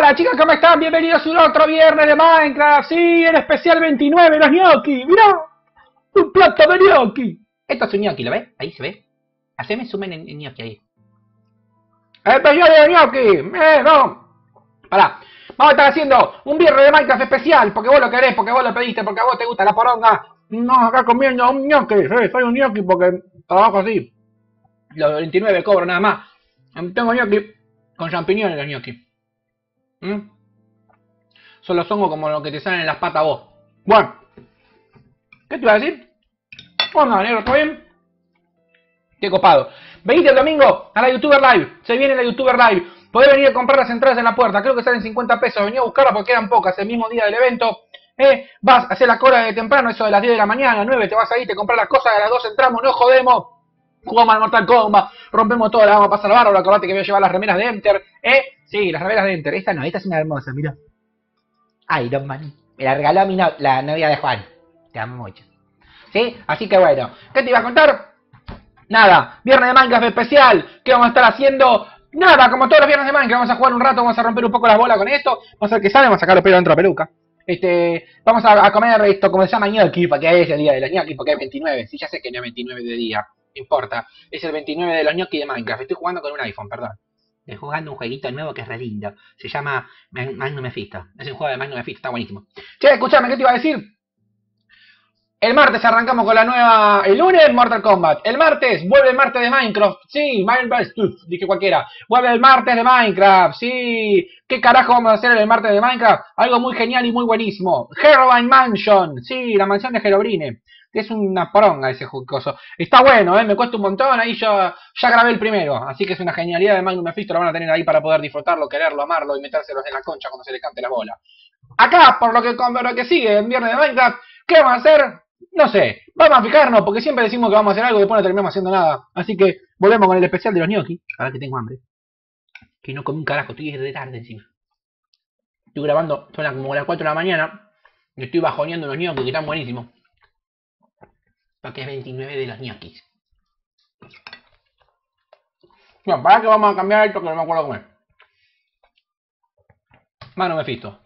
Hola chicos, ¿cómo están? Bienvenidos a un otro viernes de Minecraft. Sí, en especial 29, los gnocchi. Mirá, un plato de gnocchi. Esto es un gnocchi, ¿lo ves? Ahí se ve. Haceme zoom en gnocchi ahí. Especial de gnocchi. No. Pará. Vamos a estar haciendo un viernes de Minecraft especial. Porque vos lo querés, porque vos lo pediste, porque a vos te gusta la poronga. No, acá comiendo un gnocchi. Sí, soy un gnocchi porque trabajo así. Los 29 cobro nada más. Tengo gnocchi con champiñones los gnocchi. Solo son como lo que te salen en las patas vos. Bueno, ¿qué te iba a decir? Onda, negro, ¿todo bien? Qué copado. Venite el domingo a la YouTuber Live. Se viene la YouTuber Live. Podés venir a comprar las entradas en la puerta. Creo que salen 50 pesos. Vení a buscarlas porque quedan pocas. El mismo día del evento. Vas a hacer la cola de temprano, eso de las 10 de la mañana, 9. Te vas ahí, te compras las cosas. A las 2 entramos, no jodemos. Jugamos al Mortal Kombat. Rompemos todo, la vamos a pasar bárbaro. Acordate que voy a llevar las remeras de Enter. Sí, las remeras de Enter. Esta no, esta es una hermosa, mirá. Iron Man. Me la regaló a la novia de Juan. Te amo mucho. ¿Sí? Así que bueno. ¿Qué te iba a contar? Nada. Viernes de Minecraft especial. ¿Qué vamos a estar haciendo? Nada, como todos los viernes de Minecraft. Vamos a jugar un rato, vamos a romper un poco las bolas con esto. Vamos a ver qué sale, vamos a sacar los pelos dentro de la peluca. Vamos a comer esto, como se llama, gnocchi, porque es el día de los gnocchi, porque es 29. Sí, ya sé que no es 29 de día. No importa. Es el 29 de los gnocchi de Minecraft. Estoy jugando con un iPhone, perdón. Estoy jugando un jueguito nuevo que es re lindo. Se llama Magnum Mephisto. Es un juego de Magnum Mephisto, está buenísimo. Che, escuchame, ¿qué te iba a decir? El martes arrancamos con la nueva... El lunes, Mortal Kombat. El martes, vuelve el martes de Minecraft. Sí, Minecraft, dije cualquiera. Vuelve el martes de Minecraft, sí. ¿Qué carajo vamos a hacer en el martes de Minecraft? Algo muy genial y muy buenísimo. Herobrine Mansion. Sí, la mansión de Herobrine. Es una poronga ese jugoso. Está bueno, me cuesta un montón. Ahí ya grabé el primero. Así que es una genialidad de Magnum Mephisto. Lo van a tener ahí para poder disfrutarlo, quererlo, amarlo y metérselos en la concha cuando se le cante la bola. Acá, por lo que sigue, en viernes de Minecraft, ¿qué vamos a hacer? No sé, vamos a fijarnos, porque siempre decimos que vamos a hacer algo y después no terminamos haciendo nada. Así que volvemos con el especial de los gnocchi. Ahora que tengo hambre. Que no comí un carajo, estoy de tarde encima. Estoy grabando, son como las 4 de la mañana. Y estoy bajoneando los gnocchi, que están buenísimos. Porque es 29 de los gnocchis. Bueno, para que vamos a cambiar esto que no me acuerdo comer. Magnum Mephisto.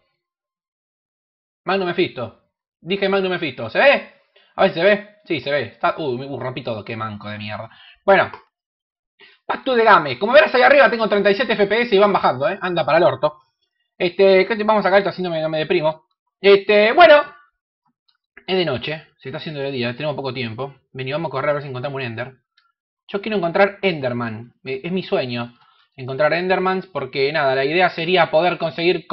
Magnum Mephisto. Dije Magnum Mephisto. ¿Se ve? A ver si se ve. Sí, se ve. Está... rompí todo. Qué manco de mierda. Bueno. Back to the game. Como verás ahí arriba tengo 37 FPS y van bajando, Anda para el orto. Vamos a sacar esto así no me deprimo. Bueno. Es de noche. Se está haciendo de día. Tenemos poco tiempo. Vení, vamos a correr a ver si encontramos un Ender. Yo quiero encontrar Enderman. Es mi sueño. Encontrar Endermans porque nada, la idea sería poder conseguir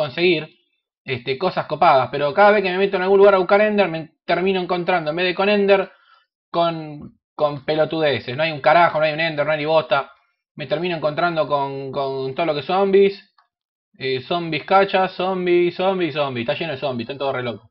cosas copadas, pero cada vez que me meto en algún lugar a buscar Ender me termino encontrando, en vez de con Ender, con pelotudeces. No hay un carajo, no hay un Ender, no hay ni bosta. Me termino encontrando con todo lo que es zombies. Zombies cachas, zombies. Está lleno de zombies, están todos re locos.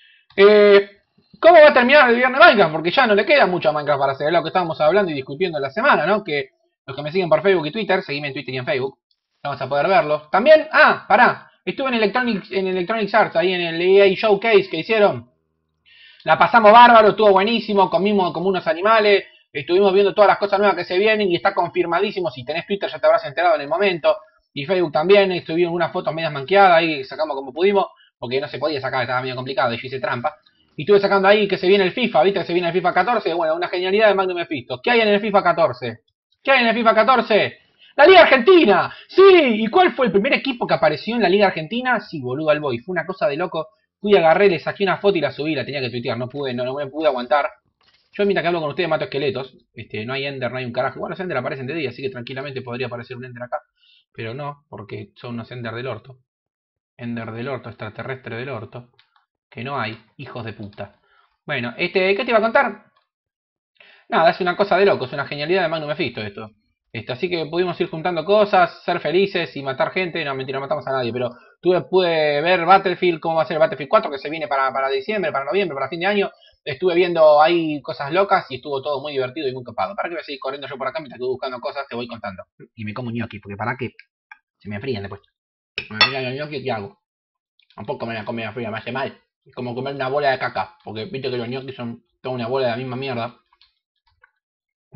¿Cómo va a terminar el viernes de Minecraft? Porque ya no le queda mucho a Minecraft para hacer, es lo que estábamos hablando y discutiendo en la semana, ¿no? Que los que me siguen por Facebook y Twitter, seguime en Twitter y en Facebook, vamos a poder verlos. También, pará, estuve en Electronic Arts, ahí en el EA Showcase que hicieron. La pasamos bárbaro, estuvo buenísimo, comimos como unos animales, estuvimos viendo todas las cosas nuevas que se vienen y está confirmadísimo. Si tenés Twitter ya te habrás enterado en el momento. Y Facebook también, estuvieron unas fotos medias manqueadas, ahí sacamos como pudimos, porque no se podía sacar, estaba medio complicado y yo hice trampa. Y estuve sacando ahí que se viene el FIFA, ¿viste? Que se viene el FIFA 14. Bueno, una genialidad de Magnum Mephisto. ¿Qué hay en el FIFA 14? ¿Qué hay en el FIFA 14? ¡La Liga Argentina! ¡Sí! ¿Y cuál fue el primer equipo que apareció en la Liga Argentina? Sí, boludo, al boy. Fue una cosa de loco. Fui, agarré, le saqué una foto y la subí. La tenía que tuitear. No me pude aguantar. Yo mientras que hablo con ustedes mato esqueletos. No hay Ender, no hay un carajo. Igual los Ender aparecen de día, así que tranquilamente podría aparecer un Ender acá. Pero no, porque son unos Ender del orto. Ender del orto, extraterrestre del orto. Que no hay, hijos de puta. Bueno, ¿qué te iba a contar? Nada, es una cosa de loco, es una genialidad de Magnum Mephisto esto. Así que pudimos ir juntando cosas, ser felices y matar gente. No, mentira, no matamos a nadie, pero pude ver Battlefield, cómo va a ser Battlefield 4, que se viene para diciembre, para noviembre, para fin de año. Estuve viendo ahí cosas locas y estuvo todo muy divertido y muy copado. ¿Para qué voy a seguir corriendo yo por acá mientras que voy buscando cosas? Te voy contando. Y me como gnocchi, porque para qué se me enfrían después. Me enfrían los gnocchi, ¿qué hago? Tampoco me la comida fría, me hace mal. Es como comer una bola de caca. Porque viste que los gnocchi son toda una bola de la misma mierda.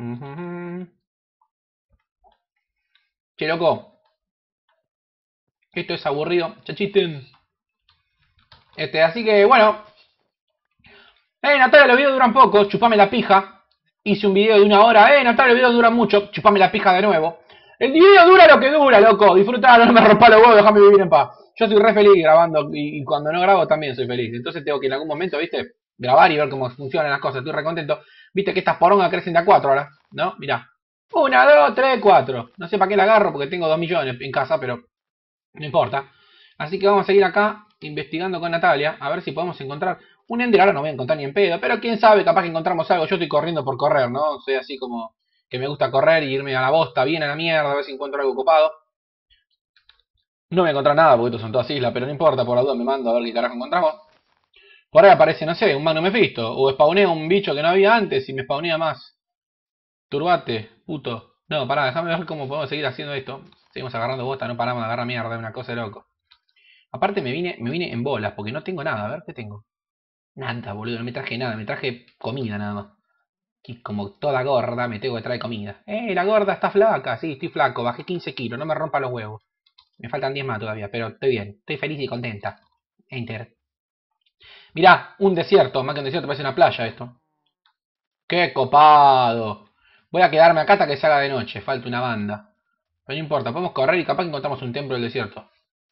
Che, loco. Esto es aburrido. Chachisten. Así que, bueno. Natalia, los videos duran poco. Chupame la pija. Hice un video de 1 hora. Natalia, los videos duran mucho. Chupame la pija de nuevo. El video dura lo que dura, loco. Disfrutalo, no me rompa los huevos, déjame vivir en paz. Yo soy re feliz grabando y cuando no grabo también soy feliz. Entonces tengo que en algún momento, viste, grabar y ver cómo funcionan las cosas. Estoy re contento. Viste que estas porongas crecen de a 4 ahora, ¿no? Mirá. 1, 2, 3, 4. No sé para qué la agarro porque tengo 2 millones en casa, pero no importa. Así que vamos a seguir acá investigando con Natalia. A ver si podemos encontrar un Ender. Ahora no voy a encontrar ni en pedo. Pero quién sabe, capaz que encontramos algo. Yo estoy corriendo por correr, ¿no? Soy así como que me gusta correr y irme a la bosta, bien a la mierda, a ver si encuentro algo copado. No voy a encontrar nada porque estos son todas islas, pero no importa, por la duda me mando a ver qué carajo encontramos. Por ahí aparece, no sé, un Magnum Mephisto. O spawnea un bicho que no había antes y me spawnea más. Turbate, puto. No, pará, déjame ver cómo podemos seguir haciendo esto. Seguimos agarrando bosta, no paramos de agarrar mierda, es una cosa de loco. Aparte me vine en bolas porque no tengo nada, a ver qué tengo. Nada, boludo, no me traje nada, me traje comida nada más. Y como toda gorda me tengo que traer comida. La gorda está flaca, sí, estoy flaco, bajé 15 kilos, no me rompa los huevos. Me faltan 10 más todavía, pero estoy bien, estoy feliz y contenta. Enter. Mirá, un desierto, más que un desierto, parece una playa esto. ¡Qué copado! Voy a quedarme acá hasta que se haga de noche, falta una banda. Pero no importa, podemos correr y capaz que encontramos un templo del desierto.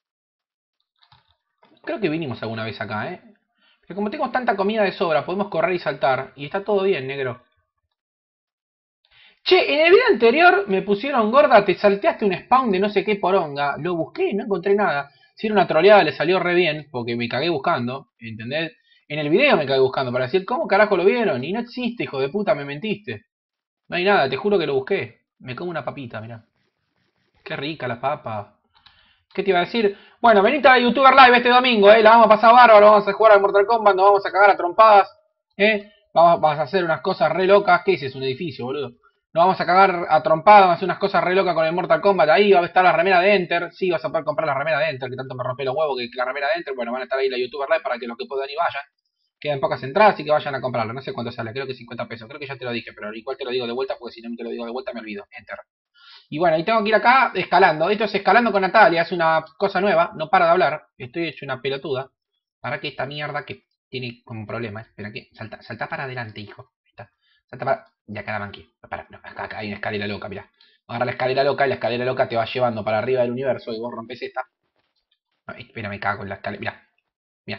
Creo que vinimos alguna vez acá, ¿eh? Pero como tengo tanta comida de sobra, podemos correr y saltar. Y está todo bien, negro. Che, en el video anterior me pusieron gorda, te salteaste un spawn de no sé qué poronga. Lo busqué, no encontré nada. Si era una troleada, le salió re bien, porque me cagué buscando, ¿entendés? En el video me cagué buscando para decir, ¿cómo carajo lo vieron? Y no existe, hijo de puta, me mentiste. No hay nada, te juro que lo busqué. Me como una papita, mirá. Qué rica la papa. ¿Qué te iba a decir? Bueno, venite a YouTuber Live este domingo, la vamos a pasar bárbaro, vamos a jugar al Mortal Kombat, nos vamos a cagar a trompadas, vamos a hacer unas cosas re locas. ¿Qué es un edificio, boludo? Nos vamos a cagar a trompadas, vamos a hacer unas cosas re locas con el Mortal Kombat. Ahí va a estar la remera de Enter. Sí, vas a poder comprar la remera de Enter, que tanto me rompe los huevos que la remera de Enter. Bueno, van a estar ahí la YouTuber Live para que los que puedan y vayan. Quedan pocas entradas, así que vayan a comprarla. No sé cuánto sale, creo que 50 pesos. Creo que ya te lo dije, pero igual te lo digo de vuelta porque si no te lo digo de vuelta me olvido. Enter. Y bueno, y tengo que ir acá escalando. Esto es escalando con Natalia, es una cosa nueva, no para de hablar. Estoy hecho una pelotuda. Para que esta mierda que tiene como problema. Espera que. Salta para adelante, hijo. Está. Salta para. Ya acá la manqué. Para, no, acá hay una escalera loca, mirá. Agarra la escalera loca y la escalera loca te va llevando para arriba del universo y vos rompes esta. No, espera, me cago en la escalera. Mirá. Mirá.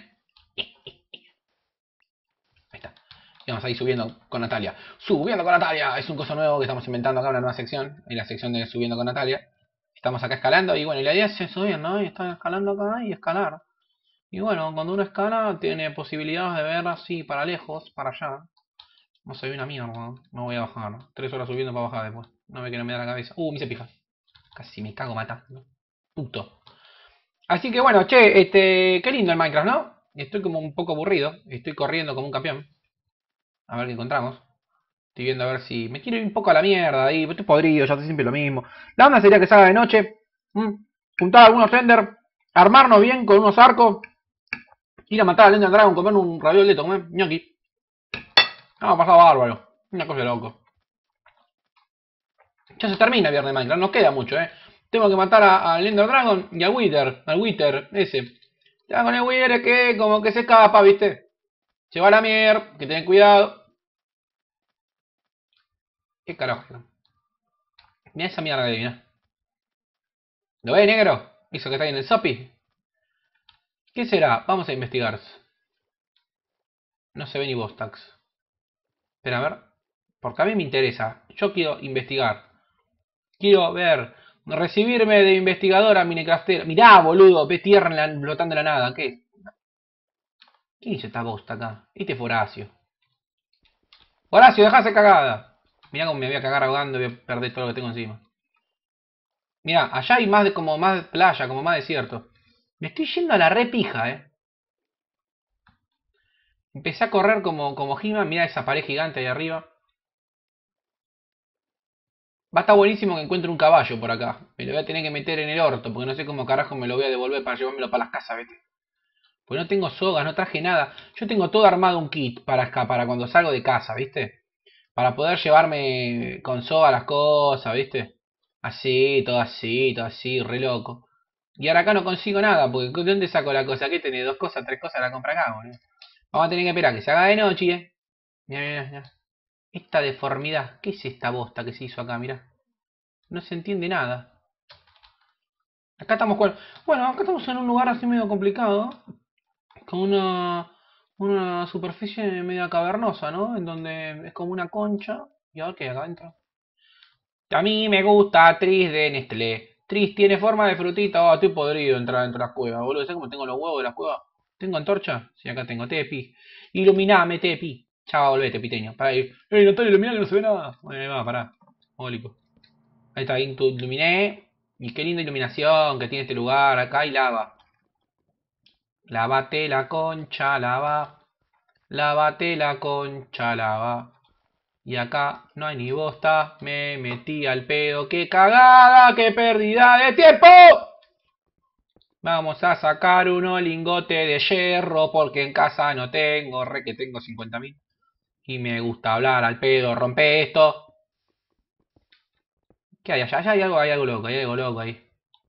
Ahí está. Y vamos a ir subiendo con Natalia. ¡Subiendo con Natalia! Es un coso nuevo que estamos inventando acá, una nueva sección. En la sección de Subiendo con Natalia. Estamos acá escalando y bueno, y la idea es subir, ¿no? Y estar escalando acá y escalar. Y bueno, cuando uno escala tiene posibilidades de ver así para lejos, para allá. No soy una mierda, no voy a bajar. 3 horas subiendo para bajar después. No ve que no me da la cabeza. Me hice pija. Casi me cago matando. Puto. Así que bueno, che, qué lindo el Minecraft, ¿no? Estoy como un poco aburrido. Estoy corriendo como un campeón. A ver qué encontramos. Estoy viendo a ver si... Me quiero ir un poco a la mierda ahí. Estoy podrido, ya estoy siempre lo mismo. La onda sería que salga de noche. Juntar algunos Ender. Armarnos bien con unos arcos. Ir a matar al Ender Dragon. Comer un raviol de esto. Comer ñoqui. Vamos a pasar bárbaro. Una cosa de loco. Ya se termina el viernes de Minecraft. No queda mucho, Tengo que matar al Ender Dragon y al Wither. Al Wither, ese. Ya con el Wither es que como que se escapa, ¿viste? Se va a la mierda. Que ten cuidado. ¿Qué carajo? Mira esa mierda de ahí, mirá. ¿Lo ves, negro? Eso que está ahí en el Sopi. ¿Qué será? Vamos a investigar. No se ve ni Bostax. Espera, a ver. Porque a mí me interesa. Yo quiero investigar. Quiero ver. Recibirme de investigadora Minecraftera. Mirá, boludo. Ve tierra flotando en la nada. ¿Qué? ¿Quién hizo esta bosta acá? Este fue Horacio. Horacio, dejase cagada. Mirá cómo me voy a cagar ahogando y voy a perder todo lo que tengo encima. Mirá, allá hay más de como más playa, como más desierto. Me estoy yendo a la repija, Empecé a correr como He-Man. Mirá esa pared gigante ahí arriba. Va a estar buenísimo que encuentre un caballo por acá. Me lo voy a tener que meter en el orto, porque no sé cómo carajo me lo voy a devolver para llevármelo para las casas, ¿viste? Pues no tengo sogas, no traje nada. Yo tengo todo armado un kit para cuando salgo de casa, ¿viste? Para poder llevarme con soga las cosas, ¿viste? Así, todo así, re loco. Y ahora acá no consigo nada, porque ¿de dónde saco la cosa? ¿Qué tenés? ¿Dos cosas, tres cosas? La compra acá, boludo. Vamos a tener que esperar que se haga de noche, Mira, mira, mira. Esta deformidad. ¿Qué es esta bosta que se hizo acá? Mira. No se entiende nada. Acá estamos con... Bueno, acá estamos en un lugar así medio complicado. Con una superficie media cavernosa, ¿no? En donde es como una concha. ¿Y ahora qué hay acá adentro? A mí me gusta Tris de Nestlé. Tris tiene forma de frutita. Oh, estoy podrido de entrar dentro de las cuevas, boludo. ¿Sabes cómo tengo los huevos de la cueva? ¿Tengo antorcha? Sí, acá tengo. Tepi. Iluminame, Tepi. Chao, volvete, piteño. Para ir. ¡Ey, Natalia, iluminá que no se ve nada! Bueno, ahí va, pará. Mólico. Ahí está, ahí iluminé. Y qué linda iluminación que tiene este lugar. Acá hay lava. Lávate la concha, lava. Lávate la concha, lava. Y acá no hay ni bosta. Me metí al pedo. ¡Qué cagada! ¡Qué pérdida de tiempo! Vamos a sacar uno lingote de hierro. Porque en casa no tengo. Re que tengo 50.000. Y me gusta hablar al pedo. Rompe esto. ¿Qué hay allá? Allá hay algo loco. Hay algo loco ahí.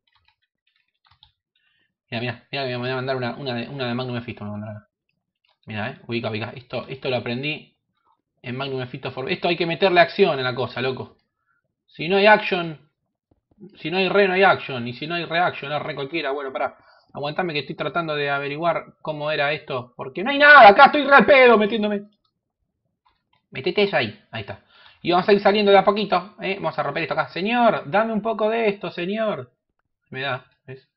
Mira, mira. Mira que me voy a mandar una de Magnum Mephisto. Me voy a mandar acá. Mira, ubica, ubica. Esto lo aprendí en Magnum Mephisto. Esto hay que meterle acción en la cosa, loco. Si no hay action, si no hay re, no hay action. Y si no hay reaction, es re cualquiera. Bueno, pará. Aguantame que estoy tratando de averiguar cómo era esto. Porque no hay nada. Acá estoy re al pedo metiéndome. Metete eso ahí. Ahí está. Y vamos a ir saliendo de a poquito. Vamos a romper esto acá. Señor, dame un poco de esto, señor. Me da. ¿Ves?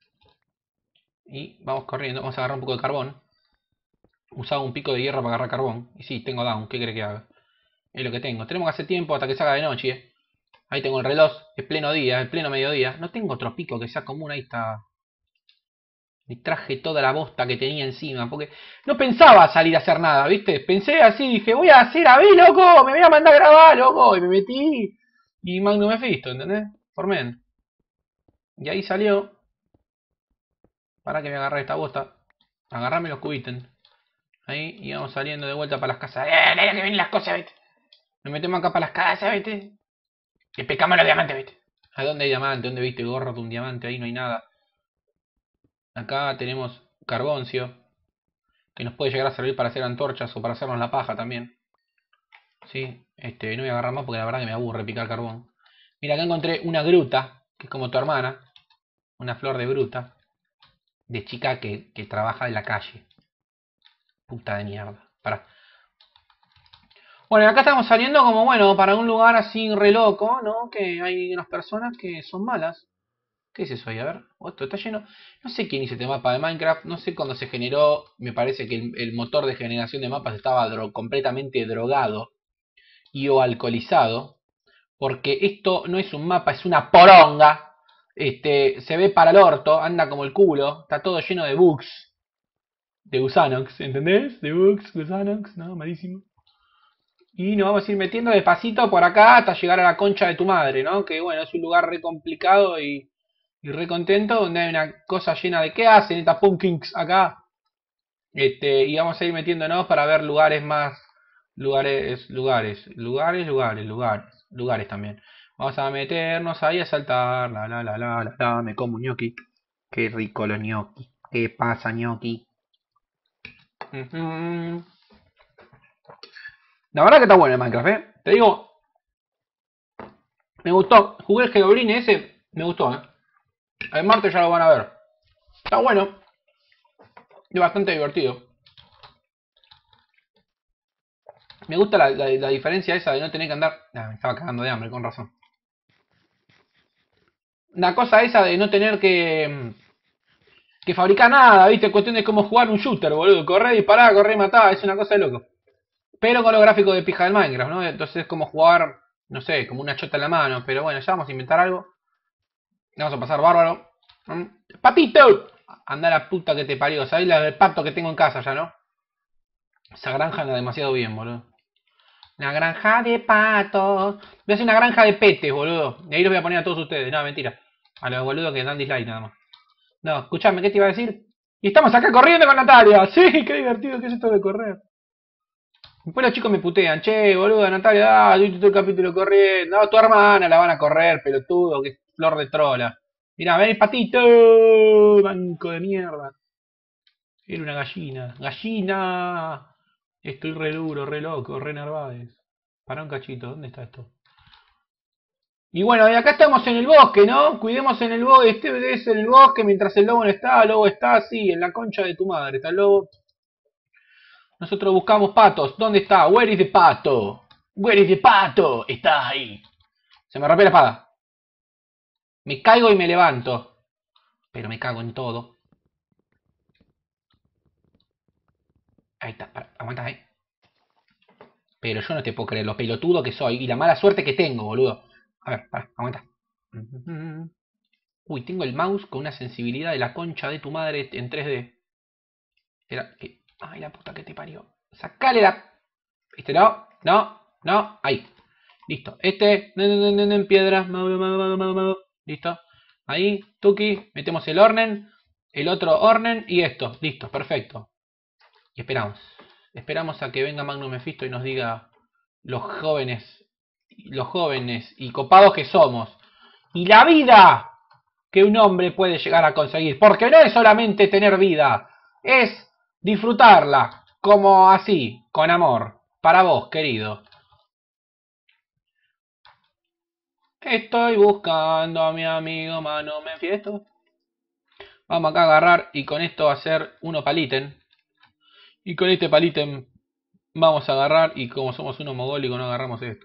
Y vamos corriendo. Vamos a agarrar un poco de carbón. Usaba un pico de hierro para agarrar carbón. Y sí, tengo down. ¿Qué cree que haga? Es lo que tengo. Tenemos que hacer tiempo hasta que se haga de noche. Ahí tengo el reloj. Es pleno día. Es pleno mediodía. No tengo otro pico que sea común. Ahí está. Me traje toda la bosta que tenía encima. Porque no pensaba salir a hacer nada, ¿viste? Pensé así. Dije, voy a hacer a ver, loco. Me voy a mandar a grabar, loco. Y me metí. Y Magnum Mephisto, ¿entendés? Formen. Y ahí salió. Para que me agarre esta bosta. Agarrame los cubitos. Ahí. Y vamos saliendo de vuelta para las casas. Mira que vienen las cosas, ¿viste? Nos metemos acá para las casas, ¿viste? Y pescamos los diamantes, ¿viste? ¿A dónde hay diamante? ¿Dónde viste gorro de un diamante? Ahí no hay nada. Acá tenemos carboncio. Que nos puede llegar a servir para hacer antorchas o para hacernos la paja también. Sí, no voy a agarrar más porque la verdad que me aburre picar carbón. Mira, acá encontré una gruta, que es como tu hermana. Una flor de gruta. De chica que trabaja en la calle. Puta de mierda. Pará. Bueno, acá estamos saliendo como, bueno, para un lugar así re loco, ¿no? Que hay unas personas que son malas. ¿Qué es eso ahí? A ver. Esto está lleno. No sé quién hizo este mapa de Minecraft. No sé cuándo se generó. Me parece que el motor de generación de mapas estaba completamente drogado y o alcoholizado. Porque esto no es un mapa, es una poronga. Se ve para el orto. Anda como el culo. Está todo lleno de bugs. De gusanox. ¿Entendés? De bugs, gusanox. No, malísimo. Y nos vamos a ir metiendo despacito por acá hasta llegar a la concha de tu madre, ¿no? Que bueno, es un lugar re complicado y re contento, donde hay una cosa llena de ¿qué hacen estas pumpkins acá? Y vamos a ir metiéndonos para ver lugares más, lugares también. Vamos a meternos ahí a saltar, me como un gnocchi. Qué rico los gnocchi. ¿Qué pasa, gnocchi? La verdad que está bueno el Minecraft, Te digo, me gustó. Jugué el Geobrine ese, me gustó, El martes ya lo van a ver. Está bueno. Es bastante divertido. Me gusta la diferencia esa de no tener que andar... me estaba cagando de hambre, con razón. La cosa esa de no tener que fabricar nada, ¿viste? Cuestión de cómo jugar un shooter, boludo. Correr, disparar, correr, matar. Es una cosa de loco. Pero con los gráficos de pija del Minecraft, ¿no? Entonces es como jugar, no sé, como una chota en la mano. Pero bueno, ya vamos a inventar algo. Vamos a pasar bárbaro. ¡Papito! Anda la puta que te parió. ¿Sabés el pato que tengo en casa ya, no? Esa granja anda demasiado bien, boludo. Una granja de patos. Voy a hacer una granja de petes, boludo. Y ahí los voy a poner a todos ustedes. No, mentira. A los boludos que dan dislike nada más. No, escuchame, ¿qué te iba a decir? Y estamos acá corriendo con Natalia. Sí, qué divertido que es esto de correr. Después los chicos me putean. Che, boludo, Natalia, yo todo el capítulo corriendo. No, tu hermana la van a correr, pelotudo, que flor de trola. Mirá, ven, patito. Banco de mierda. Era una gallina. ¡Gallina! Estoy re duro, re loco, re nervades. Pará un cachito, ¿dónde está esto? Y bueno, y acá estamos en el bosque, ¿no? Cuidemos en el bosque, este es el bosque mientras el lobo no está, el lobo está así, en la concha de tu madre, está el lobo. Nosotros buscamos patos, ¿dónde está? Where is the pato? Where is the pato? Está ahí. Se me rompe la espada. Me caigo y me levanto. Pero me cago en todo. Ahí está, aguanta, Pero yo no te puedo creer lo pelotudo que soy y la mala suerte que tengo, boludo. A ver, aguanta. Uy, tengo el mouse con una sensibilidad de la concha de tu madre en 3D. Era que... Ay, la puta que te parió. Sacale la... ¿Viste? No, no, no. Ahí. Listo. Este... En piedra. Listo. Ahí, Tuki. Metemos el Ornen. El otro Ornen. Y esto. Listo. Perfecto. Y esperamos. Esperamos a que venga Magnum Mephisto y nos diga los jóvenes y copados que somos. Y la vida que un hombre puede llegar a conseguir. Porque no es solamente tener vida. Es disfrutarla. Como así. Con amor. Para vos, querido. Estoy buscando a mi amigo Magnum Mephisto. Vamos acá a agarrar y con esto hacer uno paliten. Y con este paliten vamos a agarrar y como somos unos mogólicos no agarramos esto.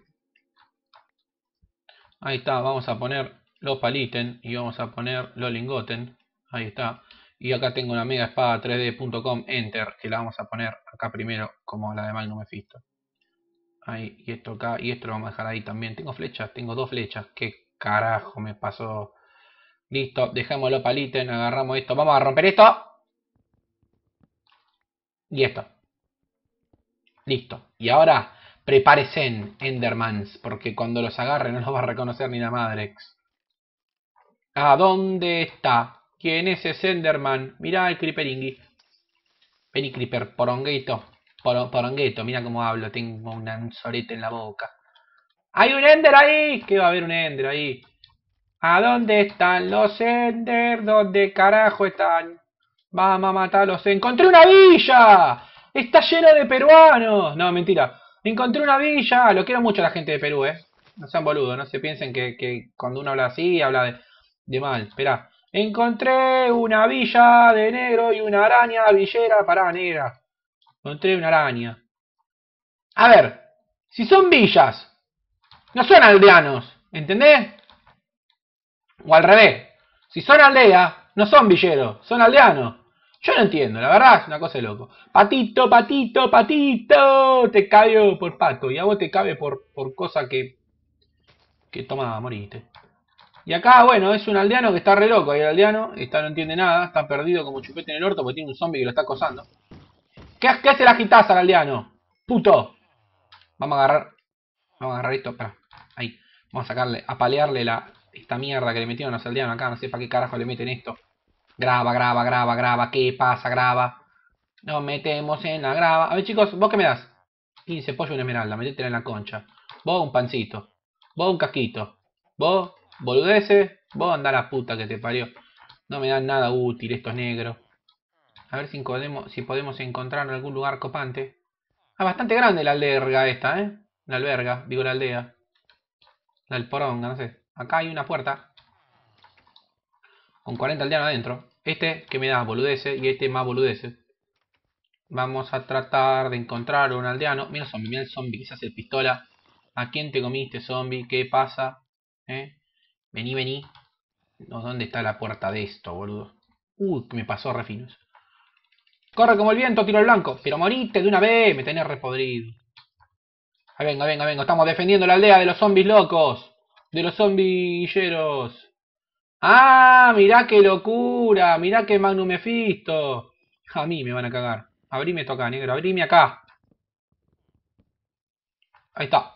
Ahí está, vamos a poner los paliten y vamos a poner los lingoten. Ahí está. Y acá tengo una mega espada 3D.com Enter que la vamos a poner acá primero como la de Magnum Mephisto. Ahí, y esto acá, y esto lo vamos a dejar ahí también. Tengo flechas, tengo 2 flechas. ¿Qué carajo me pasó? Listo, dejémoslo paliten, agarramos esto. Vamos a romper esto. Y esto. Listo. Y ahora prepárense, Endermans, porque cuando los agarre no los va a reconocer ni la Madrex. ¿A dónde está? ¿Quién es ese Enderman? Mirá el Creeperingui. Vení, Creeper, porongueto. Porongueto, mira cómo hablo, tengo un sorete en la boca. ¡Hay un Ender ahí! ¿Qué va a haber un Ender ahí? ¿A dónde están los Ender? ¿Dónde carajo están? Vamos a matarlos. ¡Encontré una villa! ¡Está lleno de peruanos! No, mentira. Encontré una villa. Lo quiero mucho a la gente de Perú, No sean boludos, no se piensen que cuando uno habla así, habla de mal. Esperá. Encontré una villa de negro y una araña villera. Pará, negra. Encontré una araña. A ver. Si son villas, no son aldeanos. ¿Entendés? O al revés. Si son aldeas, no son villeros, son aldeanos. Yo no entiendo, la verdad es una cosa de loco. Patito, patito, patito. Te cabe por pato. Y a vos te cabe por cosa que toma, moriste. Y acá, bueno, es un aldeano que está re loco. Y el aldeano no entiende nada. Está perdido como chupete en el orto porque tiene un zombie que lo está acosando. ¿Qué hace la gitaza al aldeano? Puto. Vamos a agarrar. Vamos a agarrar esto. Espera. Ahí. Vamos a sacarle, a palearle esta mierda que le metieron a los aldeanos acá. No sé para qué carajo le meten esto. Graba, graba, graba, graba. ¿Qué pasa? Graba. Nos metemos en la grava. A ver, chicos, ¿vos qué me das? 15 pollo y una esmeralda. Metétela en la concha. Vos un pancito. Vos un casquito. Vos, boludeces. Vos andá a la puta que te parió. No me dan nada útil estos negros. A ver si podemos encontrar en algún lugar copante. Ah, bastante grande la alberga esta, La alberga, digo la aldea. La del poronga, no sé. Acá hay una puerta. Con 40 aldeanos adentro. Este que me da boludeces y este más boludeces. Vamos a tratar de encontrar un aldeano. Mira el zombie, mira el zombie que se hace el pistola. ¿A quién te comiste, zombie? ¿Qué pasa? Vení, vení. No, ¿dónde está la puerta de esto, boludo? Que me pasó refino eso. Corre como el viento, tiro al blanco. Pero morite de una vez, me tenés repodrido. Ahí venga, venga, venga. Estamos defendiendo la aldea de los zombies locos. De los zombilleros. ¡Ah! Mirá qué locura. Mirá qué Magnum Mephisto. A mí me van a cagar. Abrime esto acá, negro. Abrime acá. Ahí está.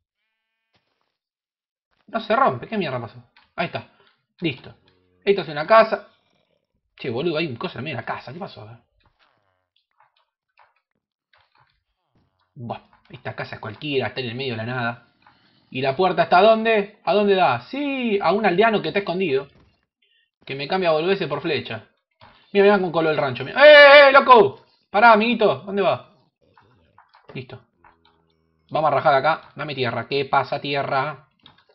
No se rompe. ¿Qué mierda pasó? Ahí está. Listo. Esto es una casa. Che, boludo, hay un cosa en medio de la casa. ¿Qué pasó? Buah, esta casa es cualquiera. Está en el medio de la nada. ¿Y la puerta está a dónde? ¿A dónde da? Sí, a un aldeano que está escondido. Que me cambia boludeces por flecha. Mira, mira con color el rancho. Mira. Loco! Pará, amiguito. ¿Dónde va? Listo. Vamos a rajar acá. Dame tierra. ¿Qué pasa, tierra?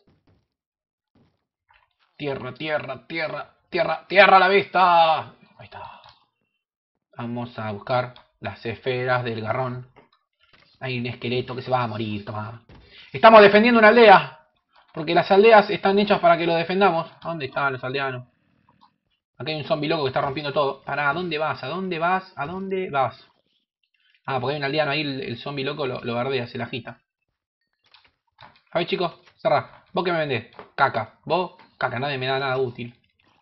Tierra, tierra, tierra, tierra, tierra a la vista. Ahí está. Vamos a buscar las esferas del garrón. Hay un esqueleto que se va a morir, toma. Estamos defendiendo una aldea. Porque las aldeas están hechas para que lo defendamos. ¿A dónde están los aldeanos? Aquí hay un zombie loco que está rompiendo todo. Pará, ¿a dónde vas? ¿A dónde vas? ¿A dónde vas? Ah, porque hay un aldeano ahí, el zombie loco lo bardea, se la agita. A ver, chicos, cerrá. ¿Vos qué me vendés? Caca. ¿Vos? Caca, nadie me da nada útil.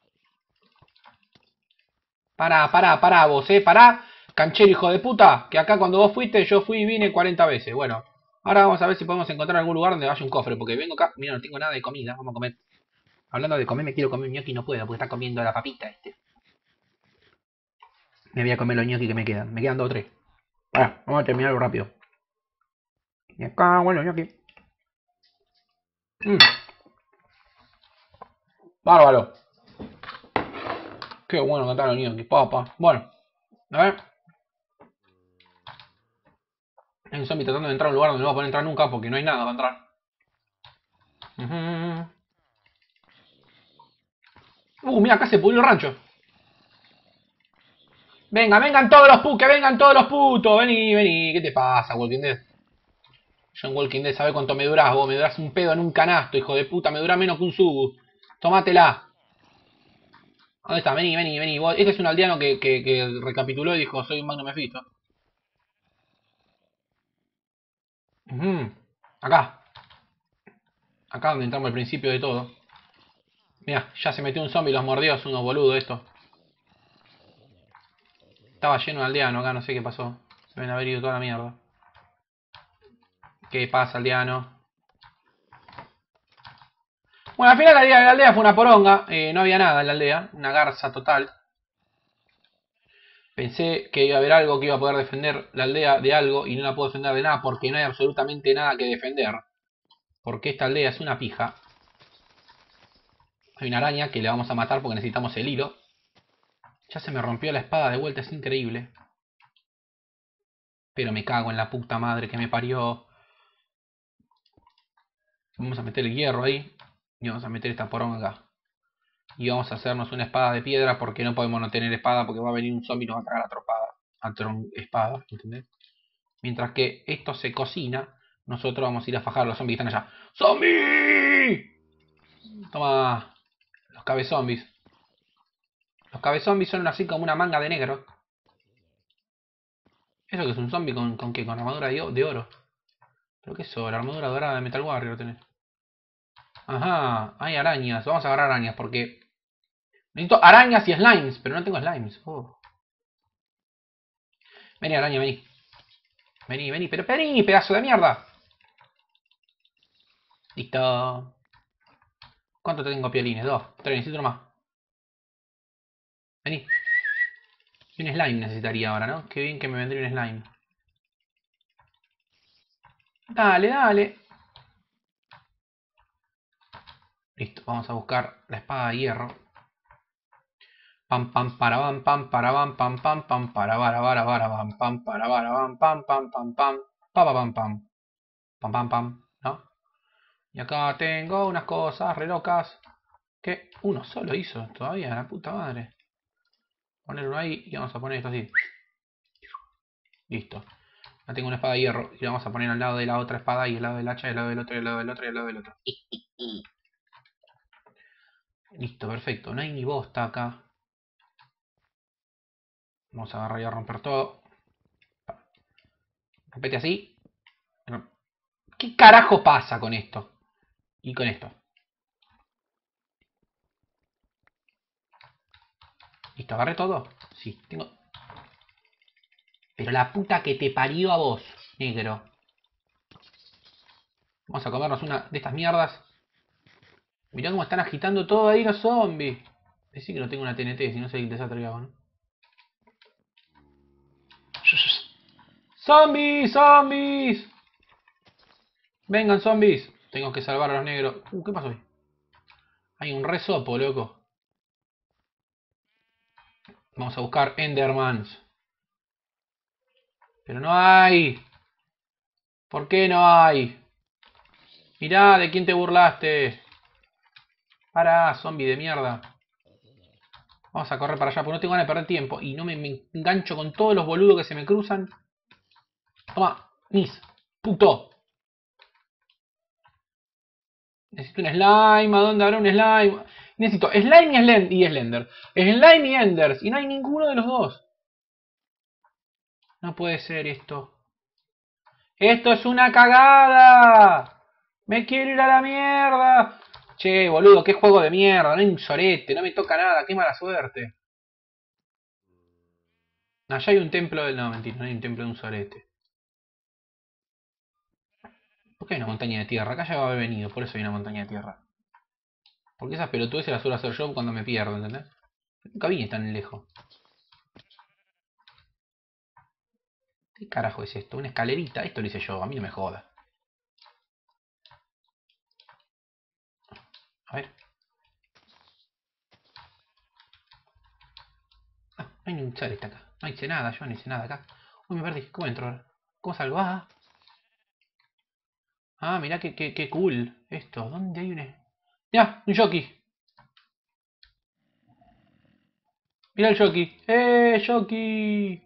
Pará, vos, pará. Canchero, hijo de puta. Que acá cuando vos fuiste, yo fui y vine 40 veces. Bueno, ahora vamos a ver si podemos encontrar algún lugar donde haya un cofre. Porque vengo acá, mira, no tengo nada de comida. Vamos a comer. Hablando de comer, me quiero comer un ñoqui y no puedo porque está comiendo la papita este. Me voy a comer los ñoqui que me quedan. Me quedan 2 o 3. Pará, vamos a terminarlo rápido. Y acá, bueno, ñoqui. Bárbaro. Qué bueno que están los ñoquis, papá. Bueno, a ver. Hay un zombie tratando de entrar a un lugar donde no va a poder entrar nunca porque no hay nada para entrar. Mira, acá se pudrió el rancho. Vengan todos los putos, que vengan todos los putos. Vení. ¿Qué te pasa, Walking Dead? Yo en Walking Dead, ¿sabés cuánto me durás vos? Me durás un pedo en un canasto, hijo de puta. Me durás menos que un subu. Tomátela. ¿Dónde está? Vení. Este es un aldeano que recapituló y dijo, soy un Magnum Mephisto. Acá. Acá donde entramos al principio de todo. Mira, ya se metió un zombie y los mordió, es unos boludos esto. Estaba lleno de aldeanos acá, no sé qué pasó. Se ven haber ido toda la mierda. ¿Qué pasa, aldeano? Bueno, al final la aldea fue una poronga. No había nada en la aldea. Una garza total. Pensé que iba a haber algo que iba a poder defender la aldea de algo y no la puedo defender de nada porque no hay absolutamente nada que defender. Porque esta aldea es una pija. Hay una araña que le vamos a matar porque necesitamos el hilo. Ya se me rompió la espada de vuelta, es increíble. Pero me cago en la puta madre que me parió. Vamos a meter el hierro ahí. Y vamos a meter esta poronga acá. Y vamos a hacernos una espada de piedra porque no podemos no tener espada porque va a venir un zombie y nos va a tragar a tropada. Espada, ¿entendés? Mientras que esto se cocina, nosotros vamos a ir a fajar a los zombies que están allá. ¡Zombie! Toma los cabezombies. Los cabezombies son así como una manga de negro. ¿Eso que es un zombie con qué? Con armadura de oro. ¿Pero qué es eso? La armadura dorada de Metal Warrior tenés. Ajá, hay arañas. Vamos a agarrar arañas porque... necesito arañas y slimes, pero no tengo slimes. Vení, araña, vení. Vení, pero vení, pedazo de mierda. Listo. ¿Cuánto tengo piolines? 2, 3, necesito uno más. Vení. Y un slime necesitaría ahora, ¿no? Qué bien que me vendría un slime. Dale. Listo, vamos a buscar la espada de hierro. Pam pam para pam para pam para pam para pam, ¿no? Y acá tengo unas cosas re locas que uno solo hizo todavía, la puta madre. Poner uno ahí y vamos a poner esto así. Listo. Ya tengo una espada de hierro y la vamos a poner al lado de la otra espada y al lado del hacha y al lado del otro y al lado del otro y al lado del otro. Listo, perfecto. No hay ni bosta acá. Vamos a agarrar y a romper todo. Rompete así. ¿Qué carajo pasa con esto? Y con esto. ¿Listo? ¿Agarré todo? Sí, tengo... pero la puta que te parió a vos, negro. Vamos a comernos una de estas mierdas. Mirá cómo están agitando todo ahí los zombies. Decí que no tengo una TNT, si no sé qué desastre hago, ¿no? ¡Zombies! Vengan, zombies. Tengo que salvar a los negros. ¿Qué pasó ahí? Hay un resopo, loco. Vamos a buscar Endermans. Pero no hay. ¿Por qué no hay? Mirá, ¿de quién te burlaste? Pará, zombie de mierda. Vamos a correr para allá, porque no tengo ganas de perder tiempo. Y no me engancho con todos los boludos que se me cruzan. Toma, Nis, puto. Necesito un slime. ¿A dónde habrá un slime? Necesito slime y slender. Slime y enders. Y no hay ninguno de los dos. No puede ser esto. ¡Esto es una cagada! ¡Me quiero ir a la mierda! Che, boludo, qué juego de mierda. No hay un sorete, no me toca nada. Qué mala suerte. Allá hay un templo del... No, mentira, no hay un templo de un sorete. ¿Por qué hay una montaña de tierra? Acá ya va a haber venido, por eso hay una montaña de tierra. Porque esas pelotudeces las suelo hacer yo cuando me pierdo, ¿entendés? Nunca vine tan lejos. ¿Qué carajo es esto? ¿Una escalerita? Esto lo hice yo, a mí no me joda. A ver. Ah, no hay ni un sorete acá. No hice nada, yo no hice nada acá. Uy, me perdí. ¿Cómo entro ahora? ¿Cómo salgo? Ah, mirá qué cool esto. ¿Dónde hay un... Mirá, un jockey. Mirá el jockey. Jockey!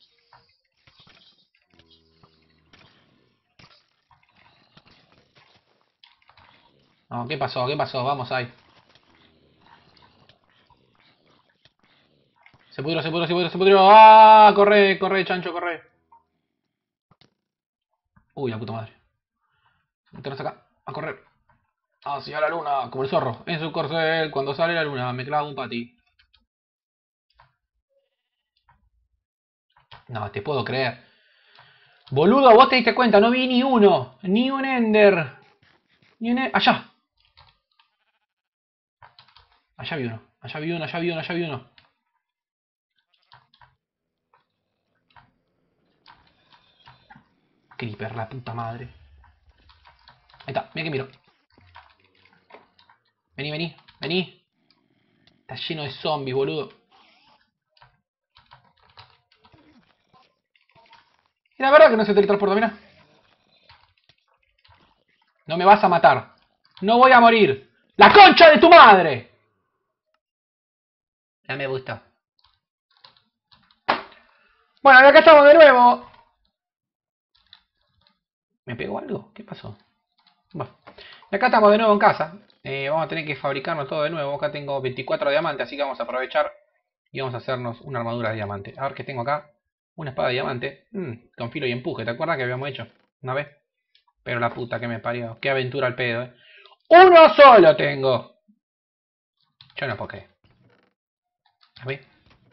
No, ¿qué pasó? ¿Qué pasó? Vamos ahí. Se pudrió, se pudrió, se pudrió, se pudrió. ¡Ah! Corre, corre, chancho, corre. Uy, la puta madre. Meternos acá. A correr. Hacia la luna. Como el zorro. En su corcel. Cuando sale la luna. Me clavo un pati. No, te puedo creer. Boludo, vos te diste cuenta. No vi ni uno. Ni un ender. Ni un allá. Allá vi uno. Allá vi uno, allá vi uno, allá vi uno. Creeper, la puta madre. Ahí está, mira que miro. Vení, vení, vení. Está lleno de zombies, boludo. Y la verdad que no se teletransporta, mira. No me vas a matar. No voy a morir. ¡La concha de tu madre! Ya me gusta. Bueno, y acá estamos de nuevo. ¿Me pegó algo? ¿Qué pasó? Bueno. Y acá estamos de nuevo en casa. Vamos a tener que fabricarnos todo de nuevo. Acá tengo 24 diamantes, así que vamos a aprovechar y vamos a hacernos una armadura de diamante. A ver qué tengo acá. Una espada de diamante. Con filo y empuje. ¿Te acuerdas que habíamos hecho una vez? Pero la puta que me parió. Qué aventura al pedo, eh. ¡Uno solo tengo! Yo no puedo creer. A ver.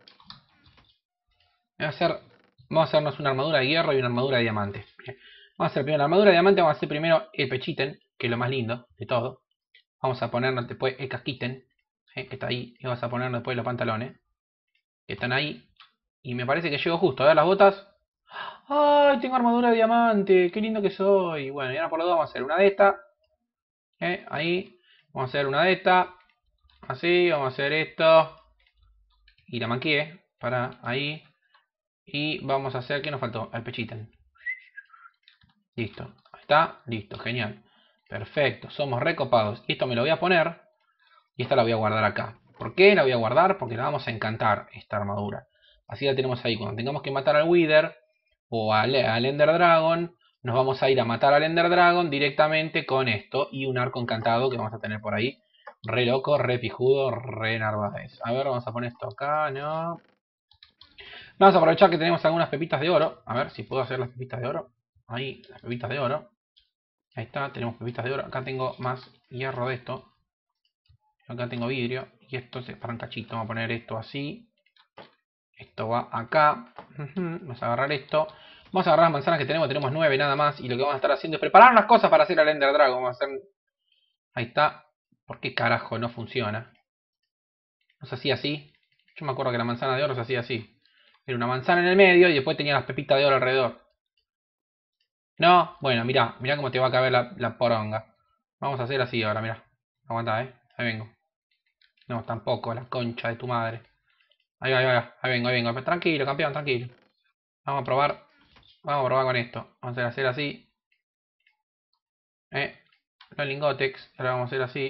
Vamos a hacernos una armadura de hierro y una armadura de diamante. Bien. Vamos a hacer primero la armadura de diamante. Vamos a hacer primero el pechiten, que es lo más lindo de todo. Vamos a ponernos después el casquiten, que está ahí. Y vamos a ponernos después los pantalones, que están ahí. Y me parece que llego justo. A ver las botas. ¡Ay! Tengo armadura de diamante. ¡Qué lindo que soy! Bueno, y ahora por lo dos vamos a hacer una de estas. Ahí. Vamos a hacer una de estas. Así. Vamos a hacer esto. Y la manqué. Para ahí. Y vamos a hacer... ¿Qué nos faltó? El pechiten. Listo. Ahí está. Listo. Genial. Perfecto. Somos recopados. Y esto me lo voy a poner. Y esta la voy a guardar acá. ¿Por qué la voy a guardar? Porque la vamos a encantar, esta armadura. Así la tenemos ahí. Cuando tengamos que matar al Wither o al Ender Dragon, nos vamos a ir a matar al Ender Dragon directamente con esto y un arco encantado que vamos a tener por ahí. Re loco, re pijudo, re narváez. A ver, vamos a poner esto acá, ¿no? Vamos a aprovechar que tenemos algunas pepitas de oro. A ver si puedo hacer las pepitas de oro. Ahí, las pepitas de oro. Ahí está, tenemos pepitas de oro. Acá tengo más hierro de esto. Acá tengo vidrio. Y esto se para un cachito. Vamos a poner esto así. Esto va acá. Vamos a agarrar esto. Vamos a agarrar las manzanas que tenemos. Tenemos 9 nada más. Y lo que vamos a estar haciendo es preparar las cosas para hacer el Ender Dragon. Vamos a hacer... Ahí está. ¿Por qué carajo no funciona? ¿No se hacía así? Yo me acuerdo que la manzana de oro se hacía así. Era una manzana en el medio y después tenía las pepitas de oro alrededor. No, bueno, mirá. Mirá cómo te va a caber la poronga. Vamos a hacer así ahora, mirá. Aguanta, ahí vengo. No, tampoco, la concha de tu madre. Ahí va, ahí va. Ahí vengo, ahí vengo. Tranquilo, campeón, tranquilo. Vamos a probar. Vamos a probar con esto. Vamos a hacer así. Los lingotex. Ahora vamos a hacer así.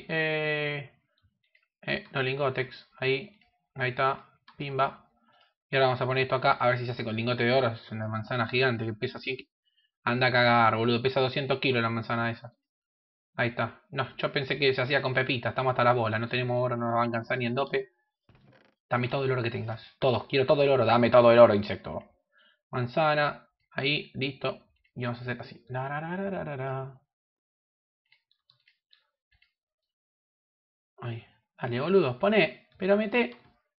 Los lingotex. Ahí. Ahí está. Pimba. Y ahora vamos a poner esto acá. A ver si se hace con lingote de oro. Es una manzana gigante que pesa 100. Anda a cagar, boludo. Pesa 200 kilos la manzana esa. Ahí está. No, yo pensé que se hacía con pepita. Estamos hasta la bola. No tenemos oro, no nos va a alcanzar ni en dope. Dame todo el oro que tengas. Todos. Quiero todo el oro. Dame todo el oro, insecto. Manzana. Ahí. Listo. Y vamos a hacer así. Ahí. Dale, boludo. Pone. Pero mete.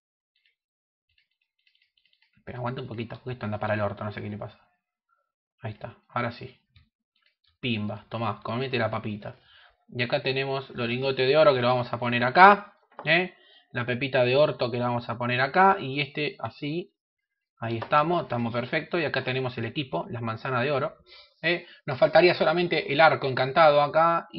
Pero aguanta un poquito. Porque esto anda para el orto. No sé qué le pasa. Ahí está. Ahora sí. Pimba. Tomá. Comete la papita. Y acá tenemos los lingotes de oro que lo vamos a poner acá. La pepita de orto que la vamos a poner acá. Y este así. Ahí estamos. Estamos perfectos. Y acá tenemos el equipo. Las manzanas de oro. Nos faltaría solamente el arco encantado acá.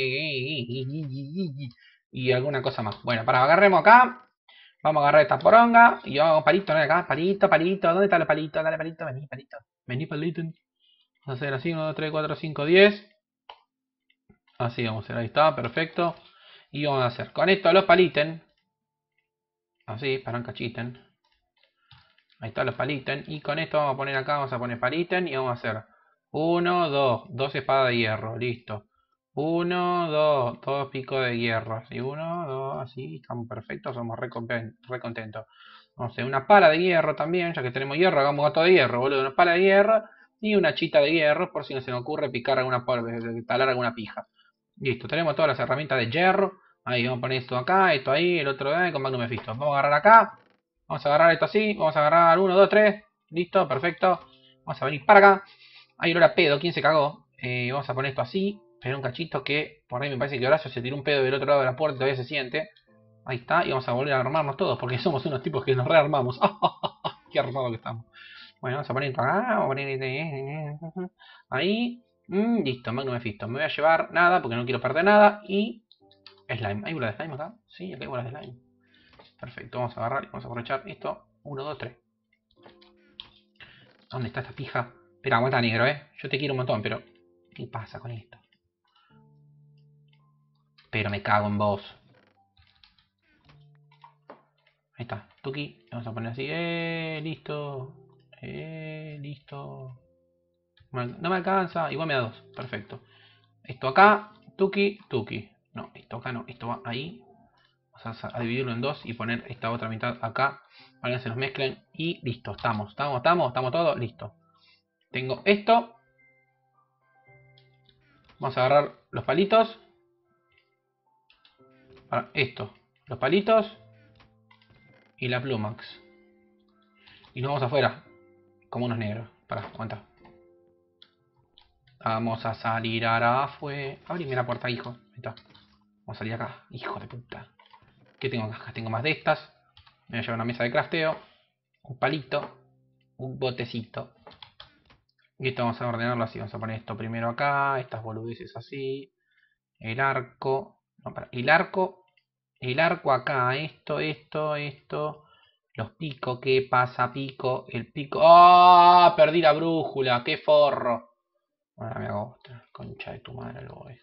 Y alguna cosa más. Bueno, para agarremos acá. Vamos a agarrar esta poronga. Y vamos palito, ¿no? Acá. Palito, palito. ¿Dónde está el palito? Dale, palito. Vení, palito. Vení, palito. Vamos a hacer así. 1, 2, 3, 4, 5, 10. Así vamos a hacer. Ahí está. Perfecto. Y vamos a hacer con esto los paliten. Así, para un cachiten. Ahí están los paliten. Y con esto vamos a poner acá, vamos a poner paliten. Y vamos a hacer 1, 2, 2 espadas de hierro. Listo. 1, 2, 2 picos de hierro. Y 1, 2, así. Estamos perfectos, somos re contentos. Vamos a hacer una pala de hierro también. Ya que tenemos hierro, hagamos gato de hierro, boludo. Una pala de hierro. Y una chita de hierro. Por si no se me ocurre picar alguna talar alguna pija. Listo, tenemos todas las herramientas de hierro. Ahí, vamos a poner esto acá, esto ahí, el otro de ahí, con Magnum Mephisto. Vamos a agarrar acá. Vamos a agarrar esto así. Vamos a agarrar 1, 2, 3. Listo, perfecto. Vamos a venir para acá. Ahí olor a pedo, ¿quién se cagó? Vamos a poner esto así. Pero un cachito que por ahí me parece que Horacio se tiró un pedo del otro lado de la puerta y todavía se siente. Ahí está. Y vamos a volver a armarnos todos porque somos unos tipos que nos rearmamos. Qué armado que estamos. Bueno, vamos a poner esto acá. Vamos a poner ahí. Listo, Magnum Mephisto. Me voy a llevar nada porque no quiero perder nada. Y slime. ¿Hay bola de slime acá? Sí, acá hay bolas de slime. Perfecto, vamos a agarrar y vamos a aprovechar esto. 1, 2, 3. ¿Dónde está esta pija? Espera, aguanta negro, Yo te quiero un montón, pero... ¿Qué pasa con esto? Pero me cago en vos. Ahí está, Tuki. Vamos a poner así. Listo. Listo. No me alcanza. Igual me da 2. Perfecto. Esto acá. Tuki, Tuki. No, esto acá no. Esto va ahí. Vamos a dividirlo en dos y poner esta otra mitad acá. Para que se nos mezclen. Y listo. Estamos todos. Listo. Tengo esto. Vamos a agarrar los palitos. Para esto. Los palitos. Y la Plumax. Y nos vamos afuera. Como unos negros. Pará, aguanta. Vamos a salir ahora afuera. Abrime la puerta, hijo. Ahí está. Vamos a salir acá. Hijo de puta. ¿Qué tengo acá? Tengo más de estas. Me voy a llevar una mesa de crafteo. Un palito. Un botecito. Y esto vamos a ordenarlo así. Vamos a poner esto primero acá. Estas boludeces así. El arco. No, para. El arco. El arco acá. Esto. Los picos. ¿Qué pasa, pico? El pico. ¡Ah! Perdí la brújula. ¡Qué forro! Bueno, me hago otra. Concha de tu madre, lo voy.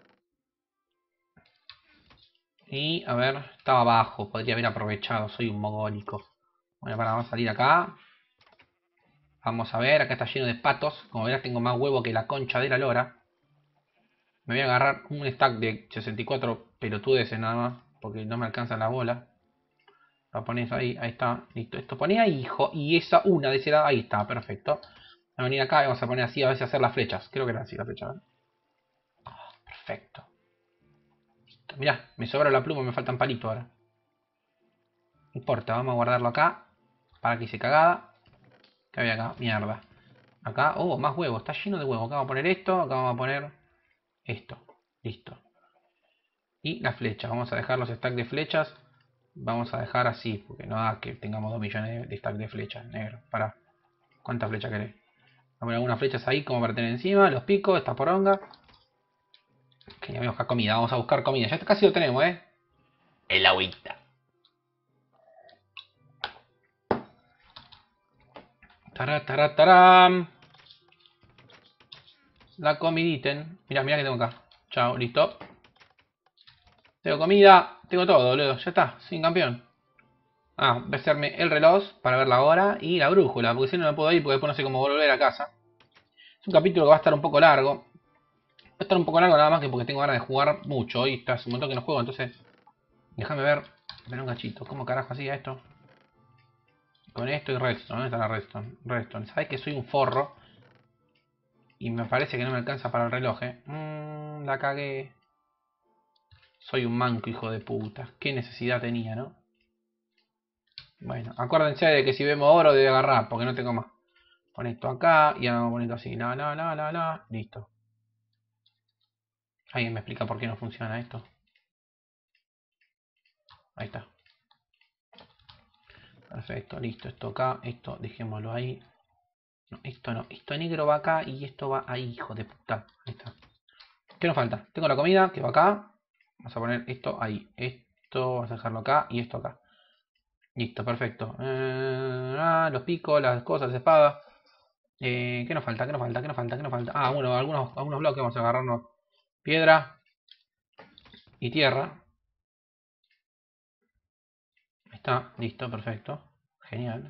Y, a ver, estaba abajo. Podría haber aprovechado. Soy un mogólico. Bueno, vamos a salir acá. Vamos a ver, acá está lleno de patos. Como verás, tengo más huevo que la concha de la lora. Me voy a agarrar un stack de 64 pelotudeces nada más. Porque no me alcanza la bola. Lo pones ahí, ahí está. Listo. Esto pone ahí, hijo. Y esa una de ese lado, ahí está, perfecto. Vamos a venir acá y vamos a poner así, a ver si hacer las flechas. Creo que era así la flecha. Perfecto. Mirá, me sobra la pluma, me faltan palitos ahora. No importa, vamos a guardarlo acá. Para que se cagada. ¿Qué había acá? Mierda. Acá, más huevos, está lleno de huevos. Acá vamos a poner esto, acá vamos a poner esto. Listo. Y la flecha, vamos a dejar los stacks de flechas. Vamos a dejar así, porque no da que tengamos 2 millones de stacks de flechas, negro. Para. ¿Cuántas flechas querés? Vamos a poner algunas flechas ahí como para tener encima, los picos, esta poronga. Que ya voy a buscar comida, vamos a buscar comida. Ya casi lo tenemos, El agüita. Tará, tará, tarán. La comiditen. Mirá, mirá que tengo acá. Chao, listo. Tengo comida, tengo todo, boludo. Ya está, sin campeón. Ah, voy a hacerme el reloj para ver la hora y la brújula, porque si no me puedo ir, porque después no sé cómo volver a casa. Es un capítulo que va a estar un poco largo. Va a estar un poco largo nada más que porque tengo ganas de jugar mucho. Hoy está hace un montón que no juego, entonces... Déjame ver. Ver un gachito. ¿Cómo carajo hacía esto? Con esto y redstone. ¿Dónde está la redstone? Redstone. ¿Sabes que soy un forro? Y me parece que no me alcanza para el reloj, la cagué. Soy un manco, hijo de puta. Qué necesidad tenía, ¿no? Bueno, acuérdense de que si vemos oro debe agarrar, porque no tengo más. Pon esto acá y ahora bonito así. La. Listo. ¿Alguien me explica por qué no funciona esto? Ahí está. Perfecto, listo. Esto acá, esto dejémoslo ahí. No, esto no. Esto negro va acá y esto va ahí, hijo de puta. Ahí está. ¿Qué nos falta? Tengo la comida que va acá. Vamos a poner esto ahí. Esto, vamos a dejarlo acá y esto acá. Listo, perfecto. Los picos, las cosas, espadas. ¿Qué nos falta? ¿Qué nos falta? ¿Qué nos falta? ¿Qué nos falta? Ah, bueno, algunos bloques. Vamos a agarrarnos piedra y tierra. Ahí está, listo, perfecto. Genial.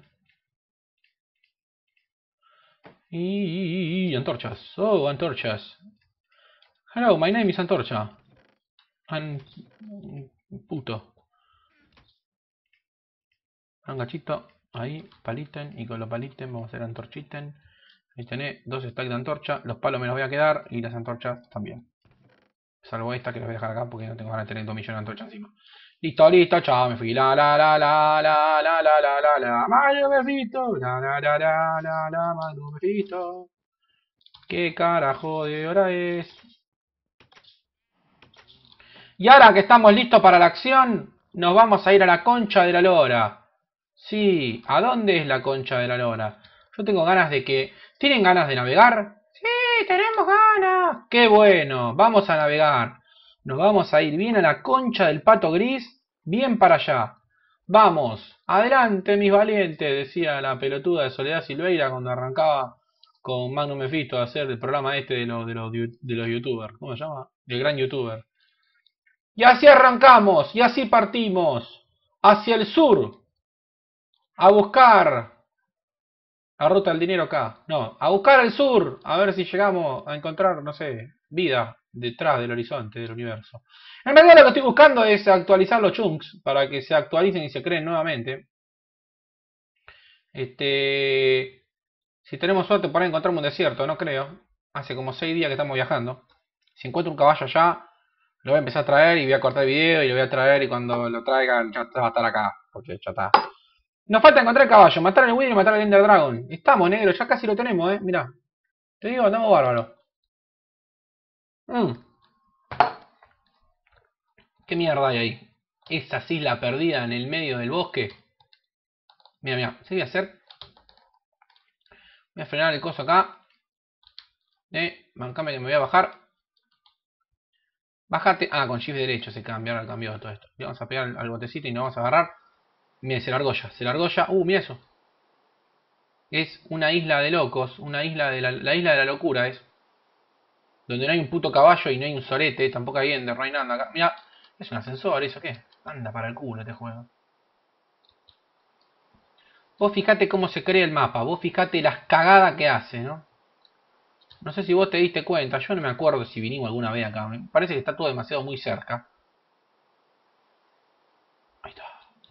Y antorchas. Oh, antorchas. Hello, my name is Antorcha. Puto. Un gachito. Ahí, paliten. Y con los paliten vamos a hacer antorchiten. Ahí tenés 2 stacks de antorcha. Los palos me los voy a quedar. Y las antorchas también. Salvo esta que los voy a dejar acá porque no tengo ganas de tener 2 millones de antorchas encima. Listo, listo, chao, me fui. Mario Mephisto. Mario Mephisto. ¿Qué carajo de hora es? Y ahora que estamos listos para la acción, nos vamos a ir a la concha de la lora. Sí, ¿a dónde es la concha de la lora? Yo tengo ganas de que... ¿Tienen ganas de navegar? Sí, tenemos ganas. Qué bueno, vamos a navegar. Nos vamos a ir bien a la concha del pato gris, bien para allá. Vamos, adelante mis valientes, decía la pelotuda de Soledad Silveira cuando arrancaba con Magnum Mephisto a hacer el programa este de los youtubers. ¿Cómo se llama? El gran youtuber. Y así arrancamos, y así partimos, hacia el sur, a buscar la ruta del dinero acá. No, a buscar al sur, a ver si llegamos a encontrar, no sé, vida detrás del horizonte del universo. En realidad lo que estoy buscando es actualizar los chunks para que se actualicen y se creen nuevamente. Si tenemos suerte por ahí encontramos un desierto, no creo. Hace como 6 días que estamos viajando. Si encuentro un caballo allá, lo voy a empezar a traer y voy a cortar el video y lo voy a traer y cuando lo traigan ya va a estar acá. Porque ya está. Nos falta encontrar el caballo, matar al Wither y matar al Ender Dragon. Estamos, negro, ya casi lo tenemos, mirá. Te digo, andamos bárbaro. ¿Qué mierda hay ahí? Esa isla perdida en el medio del bosque. Mira, mira, ¿qué voy a hacer? Voy a frenar el coso acá. Bancame que me voy a bajar. Bájate. Ah, con shift derecho se cambia, ahora cambió todo esto. Le vamos a pegar al botecito y nos vamos a agarrar. Mira, se largó ya, se largó ya. Mira eso. Es una isla de locos, una isla de la isla de la locura es. Donde no hay un puto caballo y no hay un sorete, tampoco hay Ender, no hay nada acá. Mira, es un ascensor, ¿eso qué? Anda para el culo este juego. Vos fijate cómo se crea el mapa, vos fijate las cagadas que hace, ¿no? No sé si vos te diste cuenta, yo no me acuerdo si vinimos alguna vez acá. Me parece que está todo demasiado muy cerca. Ahí está.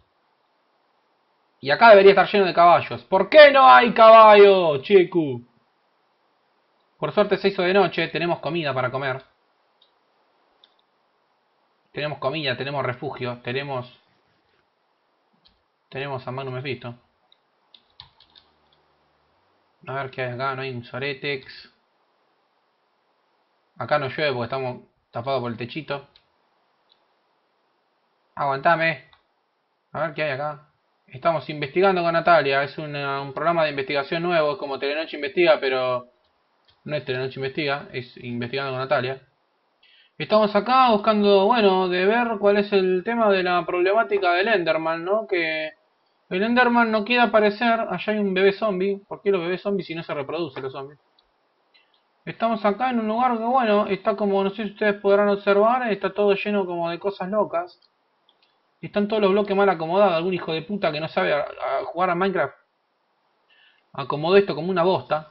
Y acá debería estar lleno de caballos. ¿Por qué no hay caballo, chico? Por suerte se hizo de noche, tenemos comida para comer. Tenemos comida, tenemos refugio, tenemos a Magnum Mephisto. A ver qué hay acá, no hay un Soretex. Acá no llueve porque estamos tapados por el techito. Aguantame. A ver qué hay acá. Estamos investigando con Natalia. Es un programa de investigación nuevo. Es como Telenoche Investiga, pero no es Telenoche Investiga. Es Investigando con Natalia. Estamos acá buscando, bueno, de ver cuál es el tema de la problemática del Enderman, ¿no? Que El Enderman no quiere aparecer. Allá hay un bebé zombie. ¿Por qué los bebés zombies si no se reproducen los zombies? Estamos acá en un lugar que, bueno, está como, no sé si ustedes podrán observar, está todo lleno como de cosas locas. Están todos los bloques mal acomodados. Algún hijo de puta que no sabe a jugar a Minecraft acomodó esto como una bosta.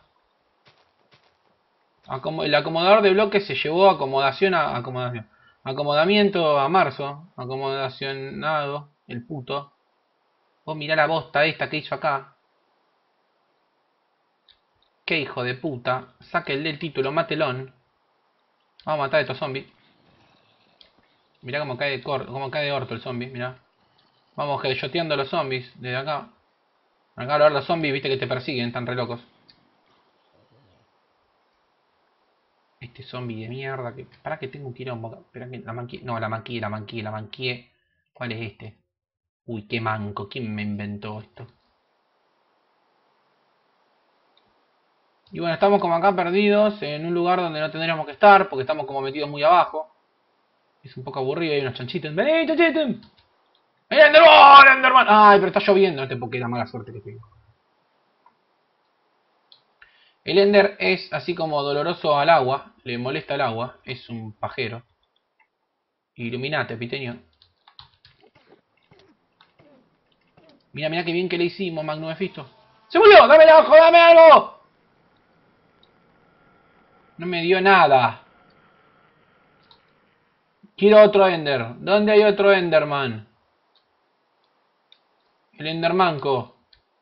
El acomodador de bloques se llevó acomodamiento a marzo. Acomodacionado, el puto. Vos mirá la bosta esta que hizo acá. Qué hijo de puta. Sáquenle el título, matelón. Vamos a matar a estos zombies. Mirá cómo cae de orto el zombie, mirá. Vamos headshoteando a los zombies desde acá. Acá ahora los zombies, viste que te persiguen, están re locos. Este zombie de mierda que. Para que tengo un quilombo. Espera que la manqué. No, la manqué. ¿Cuál es este? Uy, qué manco. ¿Quién me inventó esto? Y bueno, estamos como acá perdidos en un lugar donde no tendríamos que estar, porque estamos como metidos muy abajo. Es un poco aburrido, hay unos chanchitos. ¡Vení, chanchitos! ¡Enderman! ¡Enderman! Ay, pero está lloviendo, no te puedo la mala suerte que tengo. El Ender es así como doloroso al agua, le molesta el agua, es un pajero. Iluminate, piteño. Mira, mira qué bien que le hicimos, Magnum Mephisto. ¡Se murió! ¡Dame el ojo! ¡Dame algo! No me dio nada. Quiero otro Ender. ¿Dónde hay otro Enderman? El Endermanco.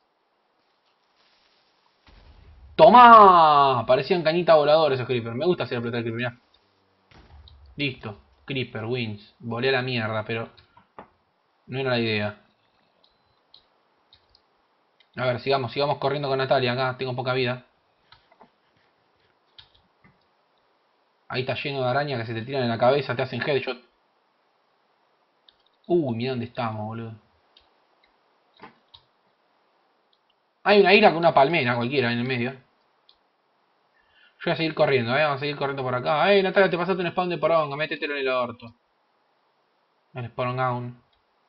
¡Tomá! Parecían cañitas voladores esos creepers. Me gusta hacer explotar el creeper, mirá. Listo. Creeper wins. Volé a la mierda, pero no era la idea. A ver, sigamos corriendo con Natalia acá. Tengo poca vida. Ahí está lleno de arañas que se te tiran en la cabeza, te hacen headshot. Uy, mira dónde estamos, boludo. Hay una isla con una palmera cualquiera en el medio. Yo voy a seguir corriendo, vamos a seguir corriendo por acá. Natalia, te pasaste un spawn de poronga, métetelo en el orto. El spawn down.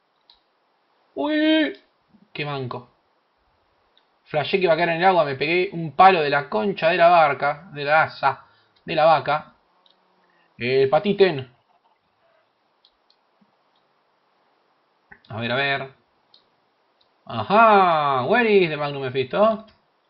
Uy, qué manco. Flashé que iba a caer en el agua, me pegué un palo de la concha de la barca, de la asa, de la vaca. Patiten. A ver, a ver. Ajá, where is the Magnum Mephisto?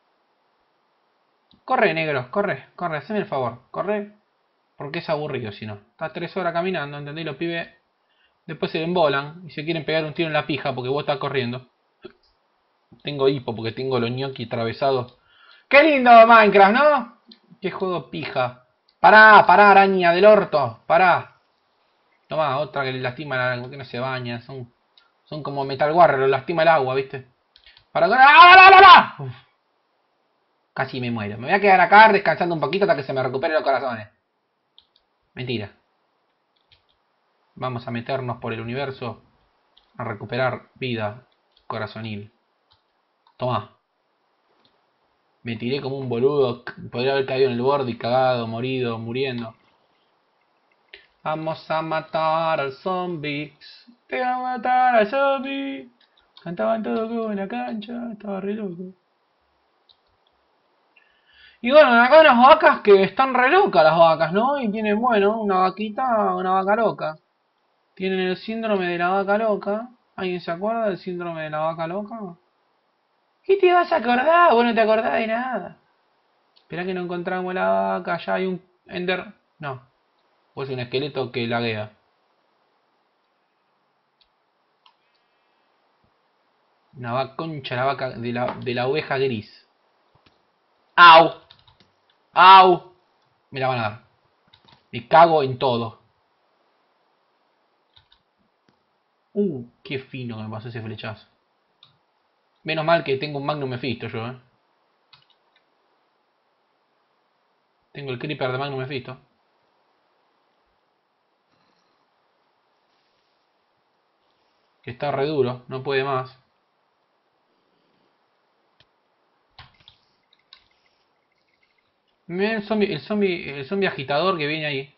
Corre, negro, corre, haceme el favor, corre. Porque es aburrido si no. Estás 3 horas caminando, ¿entendés? Los pibes después se embolan y se quieren pegar un tiro en la pija porque vos estás corriendo. Tengo hipo porque tengo los ñoquis atravesados. ¡Qué lindo Minecraft!, ¿no? ¡Qué juego pija! ¡Pará, araña del orto! ¡Pará! Tomá, otra que le lastima la agua, que no se baña. Son como Metal Warrior, lo lastima el agua, ¿viste? ¡Para! ¡Ah! Uf, casi me muero. Me voy a quedar acá descansando un poquito hasta que se me recuperen los corazones. Mentira. Vamos a meternos por el universo a recuperar vida corazonil. Tomá. Me tiré como un boludo. Podría haber caído en el borde y cagado, morido, muriendo. Vamos a matar al zombie. Te voy a matar al zombie. Cantaban todo como en la cancha. Estaba re loco. Y bueno, acá unas vacas que están re locas las vacas, ¿no? Y tienen, bueno, una vaquita, una vaca loca. Tienen el síndrome de la vaca loca. ¿Alguien se acuerda del síndrome de la vaca loca? ¿Qué te vas a acordar? Vos no te acordás de nada. Esperá que no encontramos la vaca. Allá hay un ender. No. O es un esqueleto que laguea. Una vaca, concha la vaca de la oveja gris. ¡Au! ¡Au! Me la van a dar. Me cago en todo. Qué fino que me pasó ese flechazo. Menos mal que tengo un Magnum Mephisto yo, Tengo el creeper de Magnum Mephisto. Que está re duro, no puede más. Mirá el zombie agitador que viene ahí.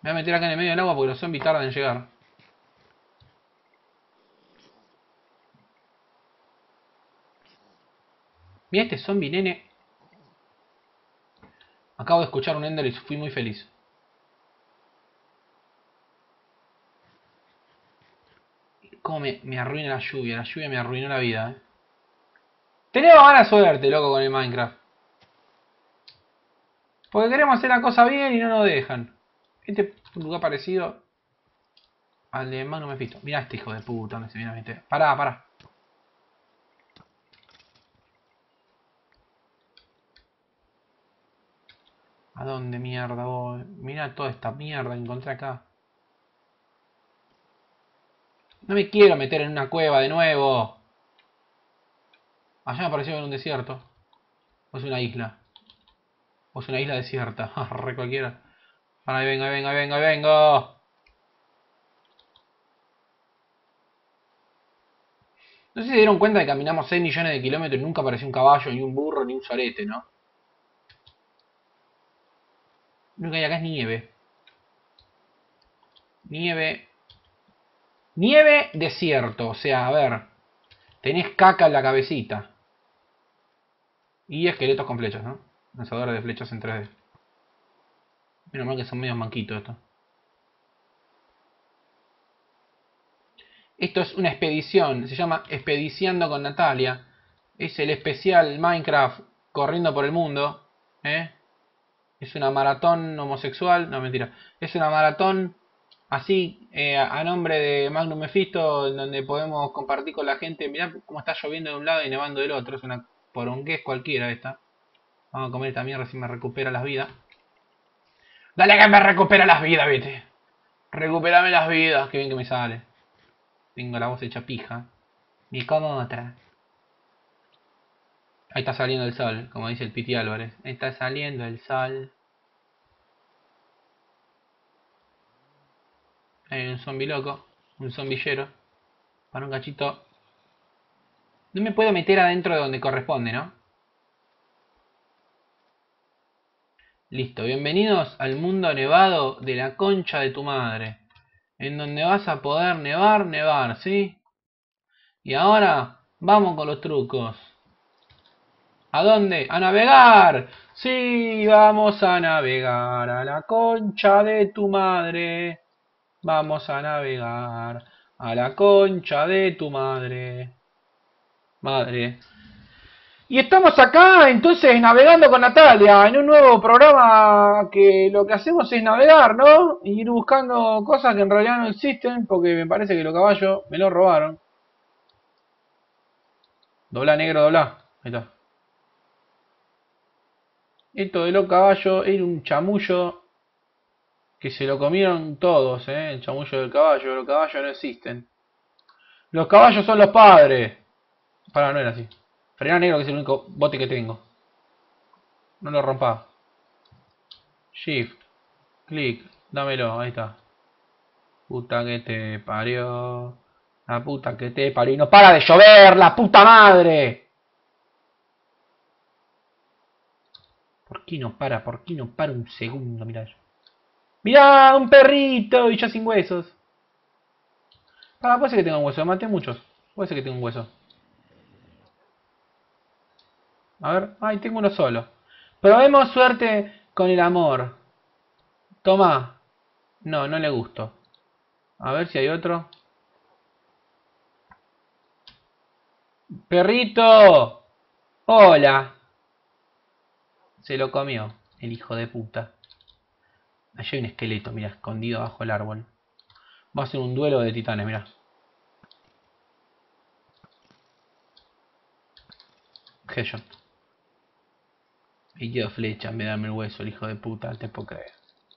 Me voy a meter acá en el medio del agua porque los zombies tardan en llegar. Mira este zombie, nene. Acabo de escuchar un Ender y fui muy feliz. Cómo me arruina la lluvia. La lluvia me arruinó la vida, Tenemos mala suerte, loco, con el Minecraft. Porque queremos hacer la cosa bien y no nos dejan. Este es un lugar parecido al de Magnum Mephisto. Mirá este hijo de puta donde se viene a meter. Pará, pará. ¿A dónde mierda voy? Mirá toda esta mierda que encontré acá. No me quiero meter en una cueva de nuevo. Allá me apareció en un desierto. O es una isla. O es una isla desierta. Re cualquiera. Ahí vengo, ahí vengo, ahí vengo, ahí vengo. No sé si se dieron cuenta de que caminamos 6 millones de kilómetros y nunca apareció un caballo, ni un burro, ni un sorete, ¿no? Lo que hay acá es nieve. Nieve. Nieve, desierto. O sea, a ver. Tenés caca en la cabecita. Y esqueletos con flechas, ¿no? Lanzadores de flechas en 3D. Menos mal que son medios manquitos estos. Esto es una expedición. Se llama Expediciando con Natalia. Es el especial Minecraft corriendo por el mundo. Es una maratón homosexual. No, mentira. Es una maratón así a nombre de Magnum Mephisto, en donde podemos compartir con la gente. Mirá cómo está lloviendo de un lado y nevando del otro. Es una poronguez cualquiera esta. Vamos a comer esta mierda si me recupera las vidas. Dale que me recupera las vidas, vete. Recuperame las vidas. Qué bien que me sale. Tengo la voz hecha pija. Ni como otra. Ahí está saliendo el sol, como dice el Piti Álvarez. Ahí está saliendo el sol. Hay un zombie loco. Un zombillero. Para un cachito. No me puedo meter adentro de donde corresponde, ¿no? Listo. Bienvenidos al mundo nevado de la concha de tu madre. En donde vas a poder nevar, ¿sí? Y ahora, vamos con los trucos. ¿A dónde? ¡A navegar! Sí, vamos a navegar a la concha de tu madre. Vamos a navegar a la concha de tu madre. Madre. Y estamos acá, entonces, navegando con Natalia, en un nuevo programa que lo que hacemos es navegar, ¿no? Y ir buscando cosas que en realidad no existen, porque me parece que los caballos me los robaron. Dobla, negro, dobla. Ahí está. Esto de los caballos era un chamullo que se lo comieron todos, ¿eh? El chamullo del caballo. Los caballos no existen. Los caballos son los padres. Para, no era así. Frená, negro, que es el único bote que tengo. No lo rompa. Shift. Clic. Dámelo. Ahí está. Puta que te parió. La puta que te parió. Y no para de llover, la puta madre. ¿Por qué no para? ¿Por qué no para un segundo? Mirá eso. Mirá, un perrito y ya sin huesos. Puede ser que tenga un hueso. Maté muchos. Puede ser que tenga un hueso. A ver. Ay, tengo uno solo. Probemos suerte con el amor. Toma. No, no le gustó. A ver si hay otro. ¡Perrito! ¡Hola! Se lo comió, el hijo de puta. Allí hay un esqueleto, mira, escondido bajo el árbol. Va a ser un duelo de titanes, mira. Headshot. Y quedó flecha en vez de darme el hueso, el hijo de puta, te puedo creer.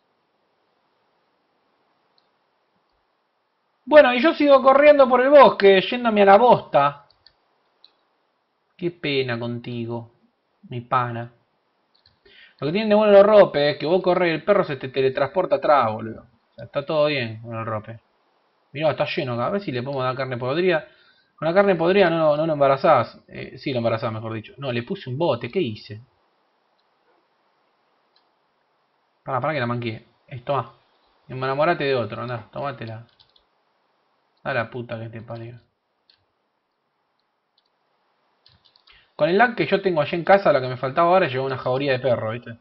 Bueno, y yo sigo corriendo por el bosque, yéndome a la bosta. Qué pena contigo, mi pana. Lo que tienen de bueno los ropes es que vos corres y el perro se te teletransporta atrás, boludo. O sea, está todo bien con el rope. Mirá, está lleno acá. A ver si le podemos dar carne podrida. Con la carne podrida no lo embarazás. Sí, lo embarazás, mejor dicho. No, le puse un bote. ¿Qué hice? Para que la manqué. Esto va. Y me enamorate de otro, anda, tomátela. A la puta que te parió. Con el lag que yo tengo allí en casa, lo que me faltaba ahora es llevar una jauría de perro, ¿viste?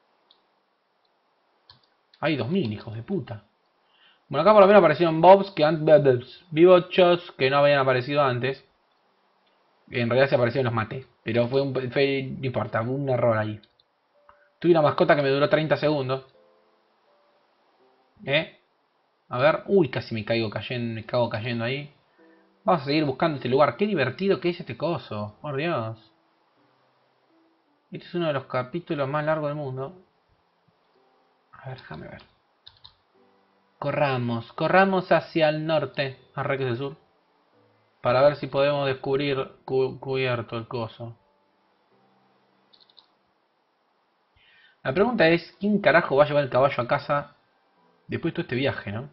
Hay 2000, hijos de puta. Bueno, acá por lo menos aparecieron Bobs que antes... Bibochos que no habían aparecido antes. En realidad se aparecieron los maté. Pero no importa, hubo un error ahí. Tuve una mascota que me duró 30 segundos. A ver. Uy, casi me cago cayendo ahí. Vamos a seguir buscando este lugar. Qué divertido que es este coso. Por Dios. Este es uno de los capítulos más largos del mundo. A ver, déjame ver. Corramos hacia el norte. Arre del sur. Para ver si podemos descubrir cubierto el coso. La pregunta es, ¿quién carajo va a llevar el caballo a casa después de todo este viaje, no?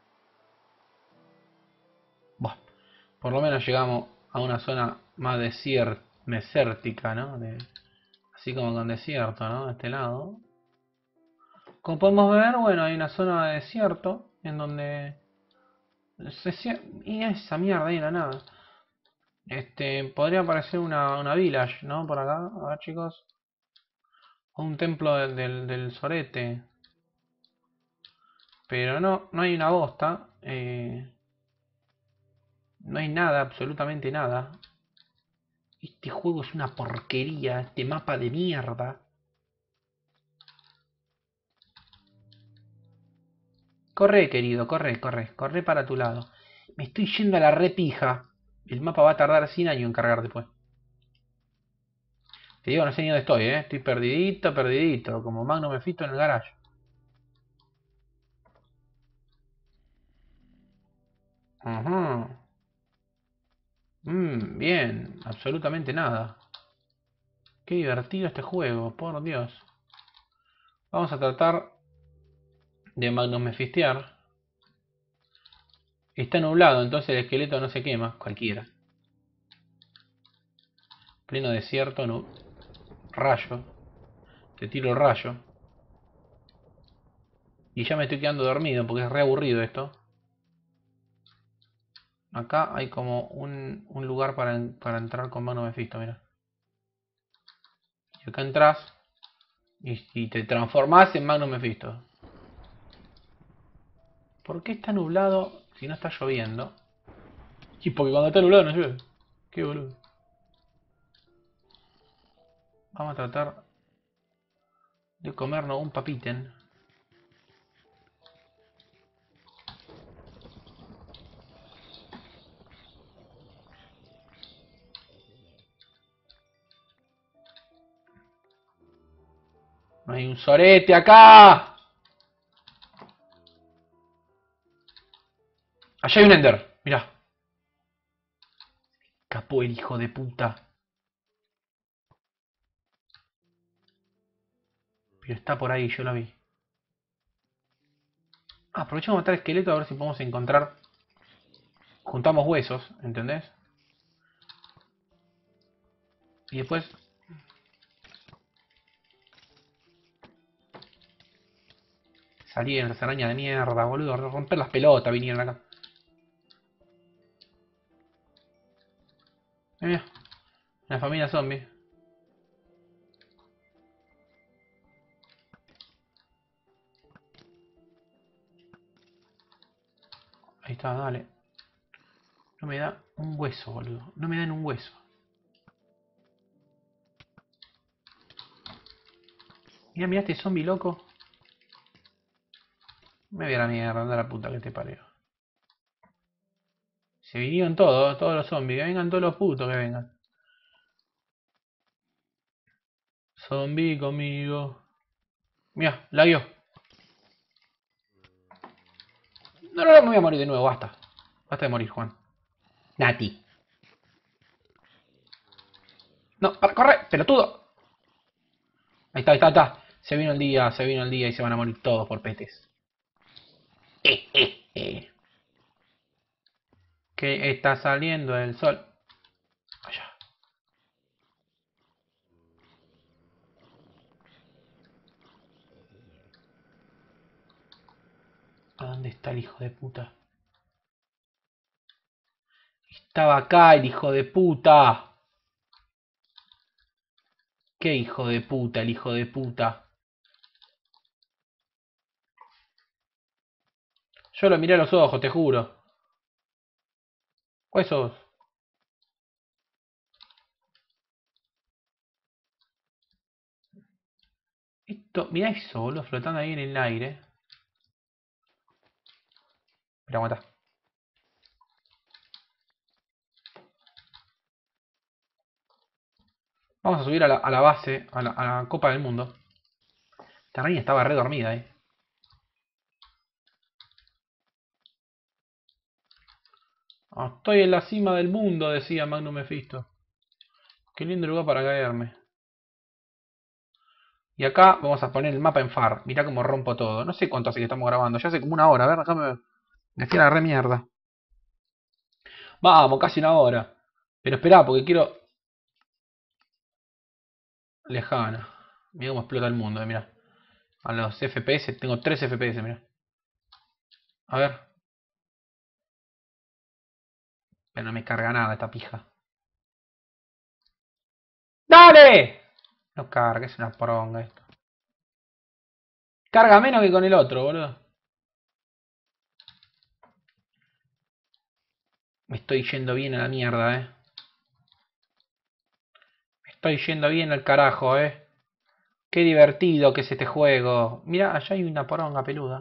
Buah, por lo menos llegamos a una zona más desértica, ¿no? Así como con desierto, ¿no? De este lado. Como podemos ver, bueno, hay una zona de desierto en donde... Y esa mierda ahí en la nada. Podría aparecer una village, ¿no? Por acá, a ver chicos. O un templo del sorete. Pero no hay una bosta. No hay nada, absolutamente nada. Este juego es una porquería, este mapa de mierda. Corre, querido, corre para tu lado. Me estoy yendo a la repija. El mapa va a tardar 100 años en cargar después. Te digo, no sé ni dónde estoy, ¿eh? Estoy perdidito, como Magnum Mephisto en el garage. Ajá. Bien, absolutamente nada. Qué divertido este juego, por Dios. Vamos a tratar de Magnum Mephistear. Está nublado, entonces el esqueleto no se quema, cualquiera. Pleno desierto, no. Rayo. Te tiro el rayo. Y ya me estoy quedando dormido porque es re aburrido esto. Acá hay como un lugar para entrar con Magnum Mephisto, mira. Y acá entras y te transformás en Magnum Mephisto. ¿Por qué está nublado si no está lloviendo? Y porque cuando está nublado no llueve. Qué boludo. Vamos a tratar de comernos un papiten. No hay un sorete acá. Allá hay un Ender. Mirá. Capó el hijo de puta. Pero está por ahí, yo lo vi. Aprovechamos a matar esqueleto a ver si podemos encontrar. Juntamos huesos, ¿entendés? Y después... Salieron las arañas de mierda, boludo. A romper las pelotas vinieron acá. Mira, la familia zombie. Ahí está, dale. No me da un hueso, boludo. No me dan un hueso. Mira este zombie loco. Me voy a la mierda, anda la puta que te parió. Se vinieron todos los zombies. Que vengan todos los putos que vengan. Zombie conmigo. Mira, la vio. No, me voy a morir de nuevo, basta. Basta de morir, Juan. Nati. No, para, corre, pelotudo. Ahí está. Se vino el día y se van a morir todos por petes. Que está saliendo el sol. Allá. está el hijo de puta? Estaba acá el hijo de puta. ¿Qué hijo de puta, el hijo de puta? Yo lo miré a los ojos, te juro. ¿Cuál sos? Esto, mirá eso, boludo, flotando ahí en el aire. Pero aguanta. Vamos a subir a la base, a la Copa del Mundo. Esta reina estaba re dormida, Estoy en la cima del mundo, decía Magnum Mephisto. Qué lindo lugar para caerme. Y acá vamos a poner el mapa en far. Mirá cómo rompo todo. No sé cuánto hace que estamos grabando. Ya hace como una hora. A ver, déjame ver. Me fui a la re mierda. Vamos, casi una hora. Pero esperá, porque quiero... Lejana. Mirá cómo explota el mundo, mirá. A los FPS, tengo 3 FPS, mirá. A ver. Pero no me carga nada esta pija. ¡Dale! No carga, es una poronga esto. Carga menos que con el otro, boludo. Me estoy yendo bien a la mierda, Me estoy yendo bien al carajo, Qué divertido que es este juego. Mira, allá hay una poronga peluda.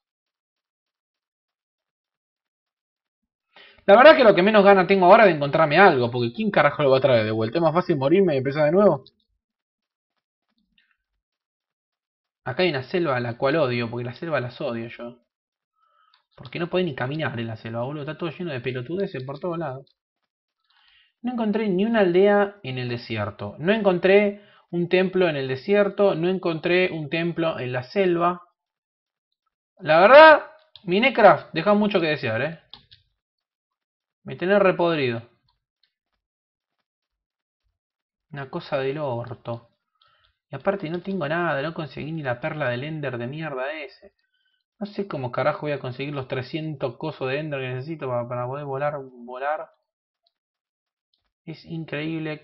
La verdad que lo que menos gana tengo ahora es de encontrarme algo, porque ¿quién carajo lo va a traer de vuelta? Es más fácil morirme y empezar de nuevo. Acá hay una selva a la cual odio, porque la selva las odio yo. Porque no podés ni caminar en la selva, boludo. Está todo lleno de pelotudeces por todos lados. No encontré ni una aldea en el desierto. No encontré un templo en el desierto. No encontré un templo en la selva. La verdad, Minecraft deja mucho que desear, Me tenés repodrido. Una cosa del orto. Y aparte no tengo nada, no conseguí ni la perla del Ender de mierda ese. No sé cómo carajo voy a conseguir los 300 cosos de Ender que necesito para poder volar. Es increíble.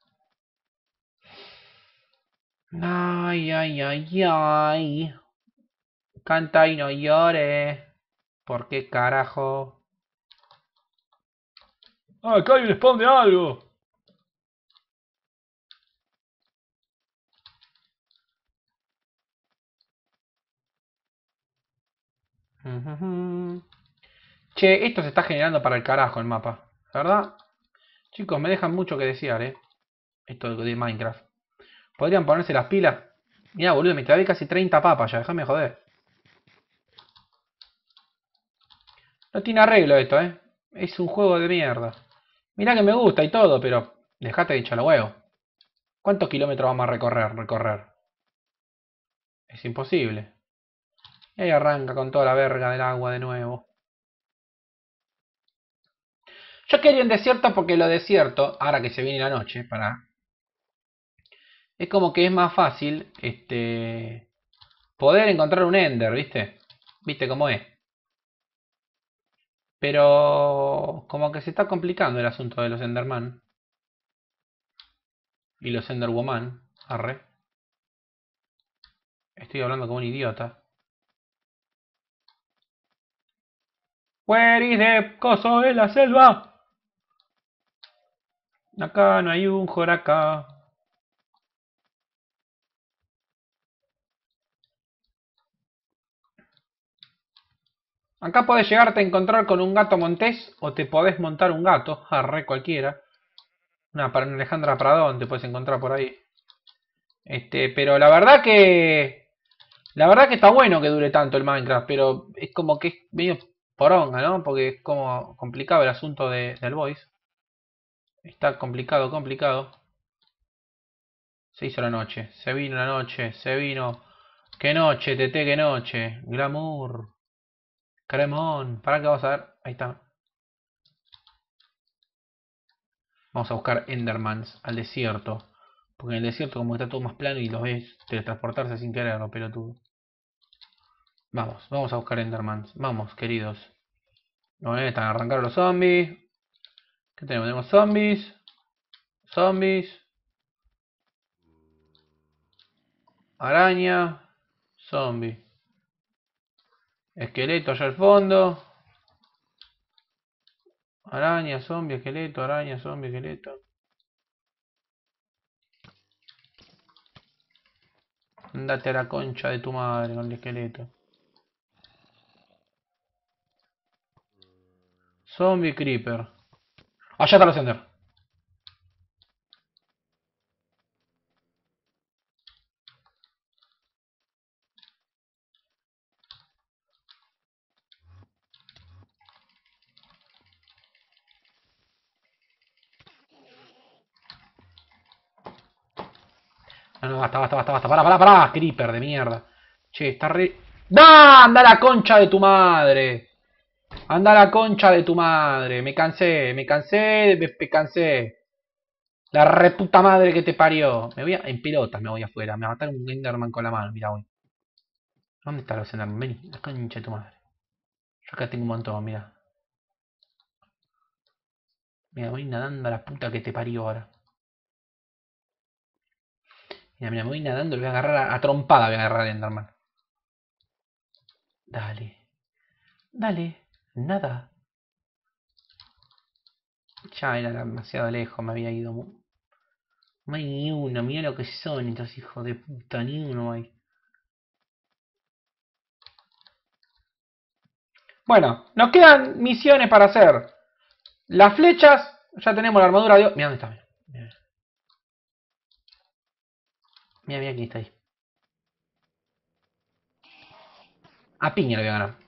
Ay, ay, ay, ay. Canta y no llores. ¿Por qué carajo? Ah, acá hay un spawn de algo. Che, esto se está generando para el carajo el mapa. ¿Verdad? Chicos, me dejan mucho que desear, Esto de Minecraft. ¿Podrían ponerse las pilas? Mirá, boludo, me clavé casi 30 papas ya, déjame joder. No tiene arreglo esto, Es un juego de mierda. Mirá que me gusta y todo, pero dejate de echar los huevos. ¿Cuántos kilómetros vamos a recorrer? Es imposible. Y ahí arranca con toda la verga del agua de nuevo. Yo quería un desierto porque lo desierto, ahora que se viene la noche, es como que es más fácil, poder encontrar un Ender, ¿viste? ¿Viste cómo es? Pero como que se está complicando el asunto de los Enderman y los Enderwoman. Arre. Estoy hablando como un idiota. Where is the coso de la selva? Acá no hay un joraca. Acá podés llegarte a encontrar con un gato montés o te podés montar un gato, arre cualquiera. Una para Alejandra Pradón te puedes encontrar por ahí. Pero la verdad que... La verdad que está bueno que dure tanto el Minecraft, pero es como que es medio poronga, ¿no? Porque es como complicado el asunto del voice. Está complicado, complicado. Se hizo la noche, se vino la noche, se vino. ¡Qué noche, tete, qué noche! Glamour. Cremón. ¿Para qué vamos a ver? Ahí está. Vamos a buscar Endermans al desierto. Porque en el desierto como está todo más plano y los ves teletransportarse sin quererlo, pelotudo. Vamos a buscar Endermans. Vamos, queridos. No están a arrancar los zombies. ¿Qué tenemos? Tenemos zombies. Zombies. Araña. Zombie. Esqueleto allá al fondo. Araña, zombie, esqueleto, araña, zombie, esqueleto. Andate a la concha de tu madre con el esqueleto. Zombie creeper. Allá está los Ender. No, no, basta. Pará. Creeper de mierda. Che, está re... ¡Ah! ¡Anda a la concha de tu madre! Anda a la concha de tu madre. Me cansé. Me cansé. La reputa madre que te parió. Me voy a... En pelotas me voy afuera. Me va a matar un Enderman con la mano. Mira, hoy. ¿Dónde está los Enderman? Vení. La concha de tu madre. Yo acá tengo un montón, mira. Mira, voy nadando a la puta que te parió ahora. Mira, me voy nadando. Le voy a agarrar a trompada. Voy a agarrar al Enderman. Dale. Nada. Ya era demasiado lejos. Me había ido. No hay ni uno. Mira lo que son estos hijos de puta. Ni uno hay. Bueno, nos quedan misiones para hacer. Las flechas. Ya tenemos la armadura de... Mira dónde está. Mira quién está ahí. A piña le voy a ganar.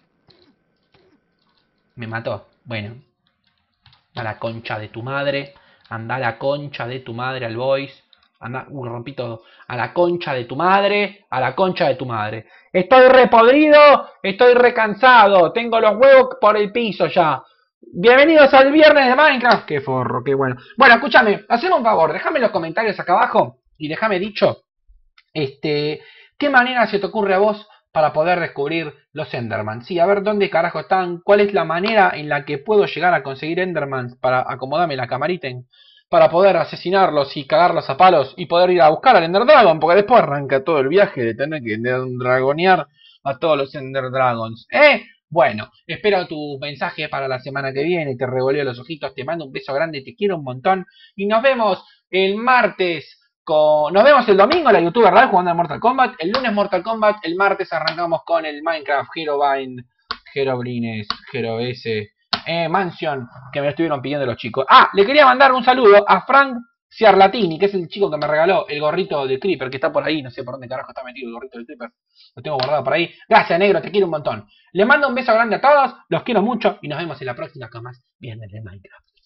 Me mató. Bueno. A la concha de tu madre. Anda a la concha de tu madre al voice. Anda, rompí todo. A la concha de tu madre. A la concha de tu madre. Estoy repodrido. Estoy recansado. Tengo los huevos por el piso ya. Bienvenidos al viernes de Minecraft. Qué forro, qué bueno. Bueno, escúchame. Haceme un favor. Déjame en los comentarios acá abajo. Y déjame dicho. ¿Qué manera se te ocurre a vos para poder descubrir los Endermans? Sí, a ver dónde carajo están, cuál es la manera en la que puedo llegar a conseguir Endermans para acomodarme la camarita para poder asesinarlos y cagarlos a palos y poder ir a buscar al Ender Dragon, porque después arranca todo el viaje de tener que dragonear a todos los Ender Dragons. Bueno, espero tu mensaje para la semana que viene, te revoleo los ojitos, te mando un beso grande, te quiero un montón y nos vemos el martes. Nos vemos el domingo en la YouTuber Live jugando al Mortal Kombat. El lunes Mortal Kombat. El martes arrancamos con el Minecraft Herobrine, Herobrines, Hero S, Mansion, que me lo estuvieron pidiendo los chicos. Ah, le quería mandar un saludo a Frank Ciarlatini, que es el chico que me regaló el gorrito de Creeper, que está por ahí. No sé por dónde carajo está metido el gorrito de Creeper. Lo tengo guardado por ahí. Gracias, negro, te quiero un montón. Les mando un beso grande a todos. Los quiero mucho y nos vemos en la próxima con más Viernes de Minecraft.